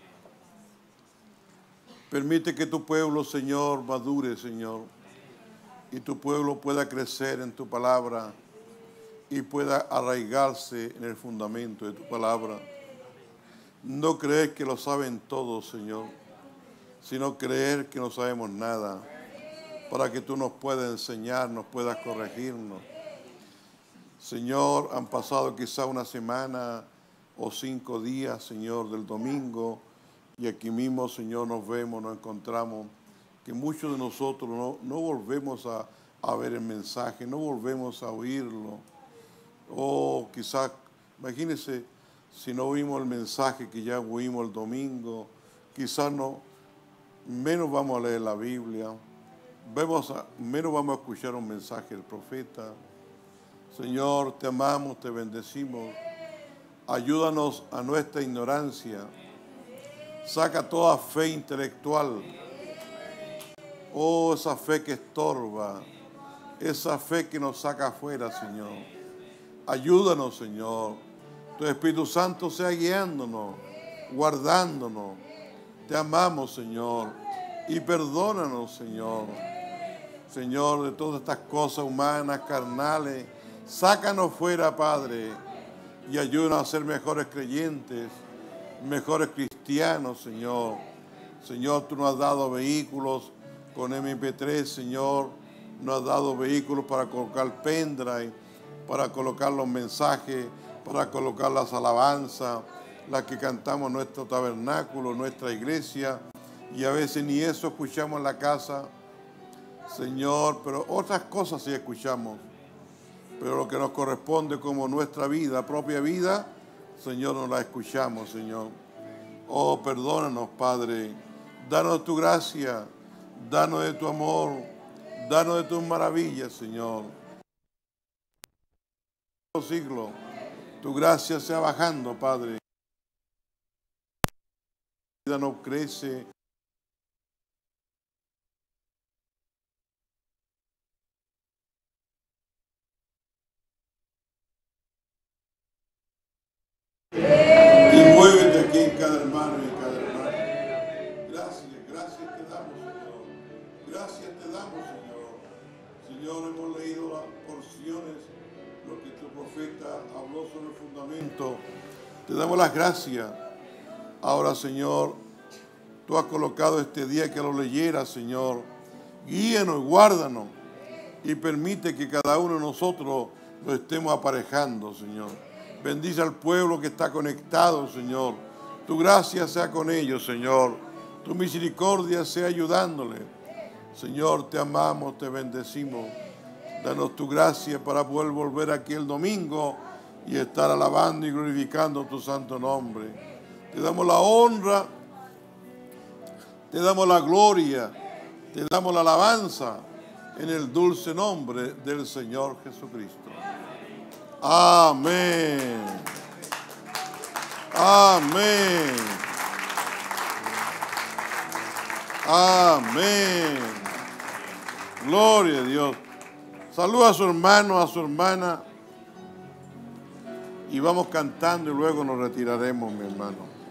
Permite que tu pueblo, Señor, madure, Señor, y tu pueblo pueda crecer en tu palabra y pueda arraigarse en el fundamento de tu palabra. No creer que lo saben todos, Señor, sino creer que no sabemos nada. para que tú nos puedas enseñar, nos puedas corregirnos. Señor, han pasado quizá una semana o 5 días, Señor, del domingo, y aquí mismo, Señor, nos vemos, nos encontramos, que muchos de nosotros no volvemos a ver el mensaje, no volvemos a oírlo. O quizás, imagínense, si no oímos el mensaje que ya oímos el domingo, quizás menos vamos a leer la Biblia, menos vamos a escuchar un mensaje del profeta. Señor, te amamos, te bendecimos. Ayúdanos a nuestra ignorancia. Saca toda fe intelectual. Oh, esa fe que estorba. Esa fe que nos saca afuera, Señor. Ayúdanos, Señor. Tu Espíritu Santo sea guiándonos, guardándonos. Te amamos, Señor. Y perdónanos, Señor. Señor, de todas estas cosas humanas, carnales. Sácanos fuera, Padre. Y ayúdanos a ser mejores creyentes, mejores cristianos, Señor. Señor, tú nos has dado vehículos con MP3, Señor. Nos has dado vehículos para colocar pendrive, para colocar los mensajes, para colocar las alabanzas, las que cantamos en nuestro tabernáculo, nuestra iglesia. Y a veces ni eso escuchamos en la casa, Señor, pero otras cosas sí escuchamos. Pero lo que nos corresponde como nuestra vida, propia vida, Señor, no la escuchamos, Señor. Oh, perdónanos, Padre. Danos tu gracia, danos de tu amor, danos de tus maravillas, Señor. Siglo, tu gracia sea bajando, Padre. La vida no crece. Y muévete aquí en cada hermano y en cada hermana. Gracias te damos, Señor. Gracias te damos, Señor. Señor, hemos leído las porciones, lo que tu profeta habló sobre el fundamento. Te damos las gracias. Ahora, Señor, tú has colocado este día que lo leyeras, Señor. Guíanos, guárdanos y permite que cada uno de nosotros lo estemos aparejando, Señor. Bendice al pueblo que está conectado, Señor. Tu gracia sea con ellos, Señor. Tu misericordia sea ayudándole. Señor, te amamos, te bendecimos. Danos tu gracia para poder volver aquí el domingo y estar alabando y glorificando tu santo nombre. Te damos la honra, te damos la gloria, te damos la alabanza en el dulce nombre del Señor Jesucristo. Amén. Amén. Amén. Gloria a Dios. Saluda a su hermano, a su hermana. Y vamos cantando y luego nos retiraremos, mi hermano.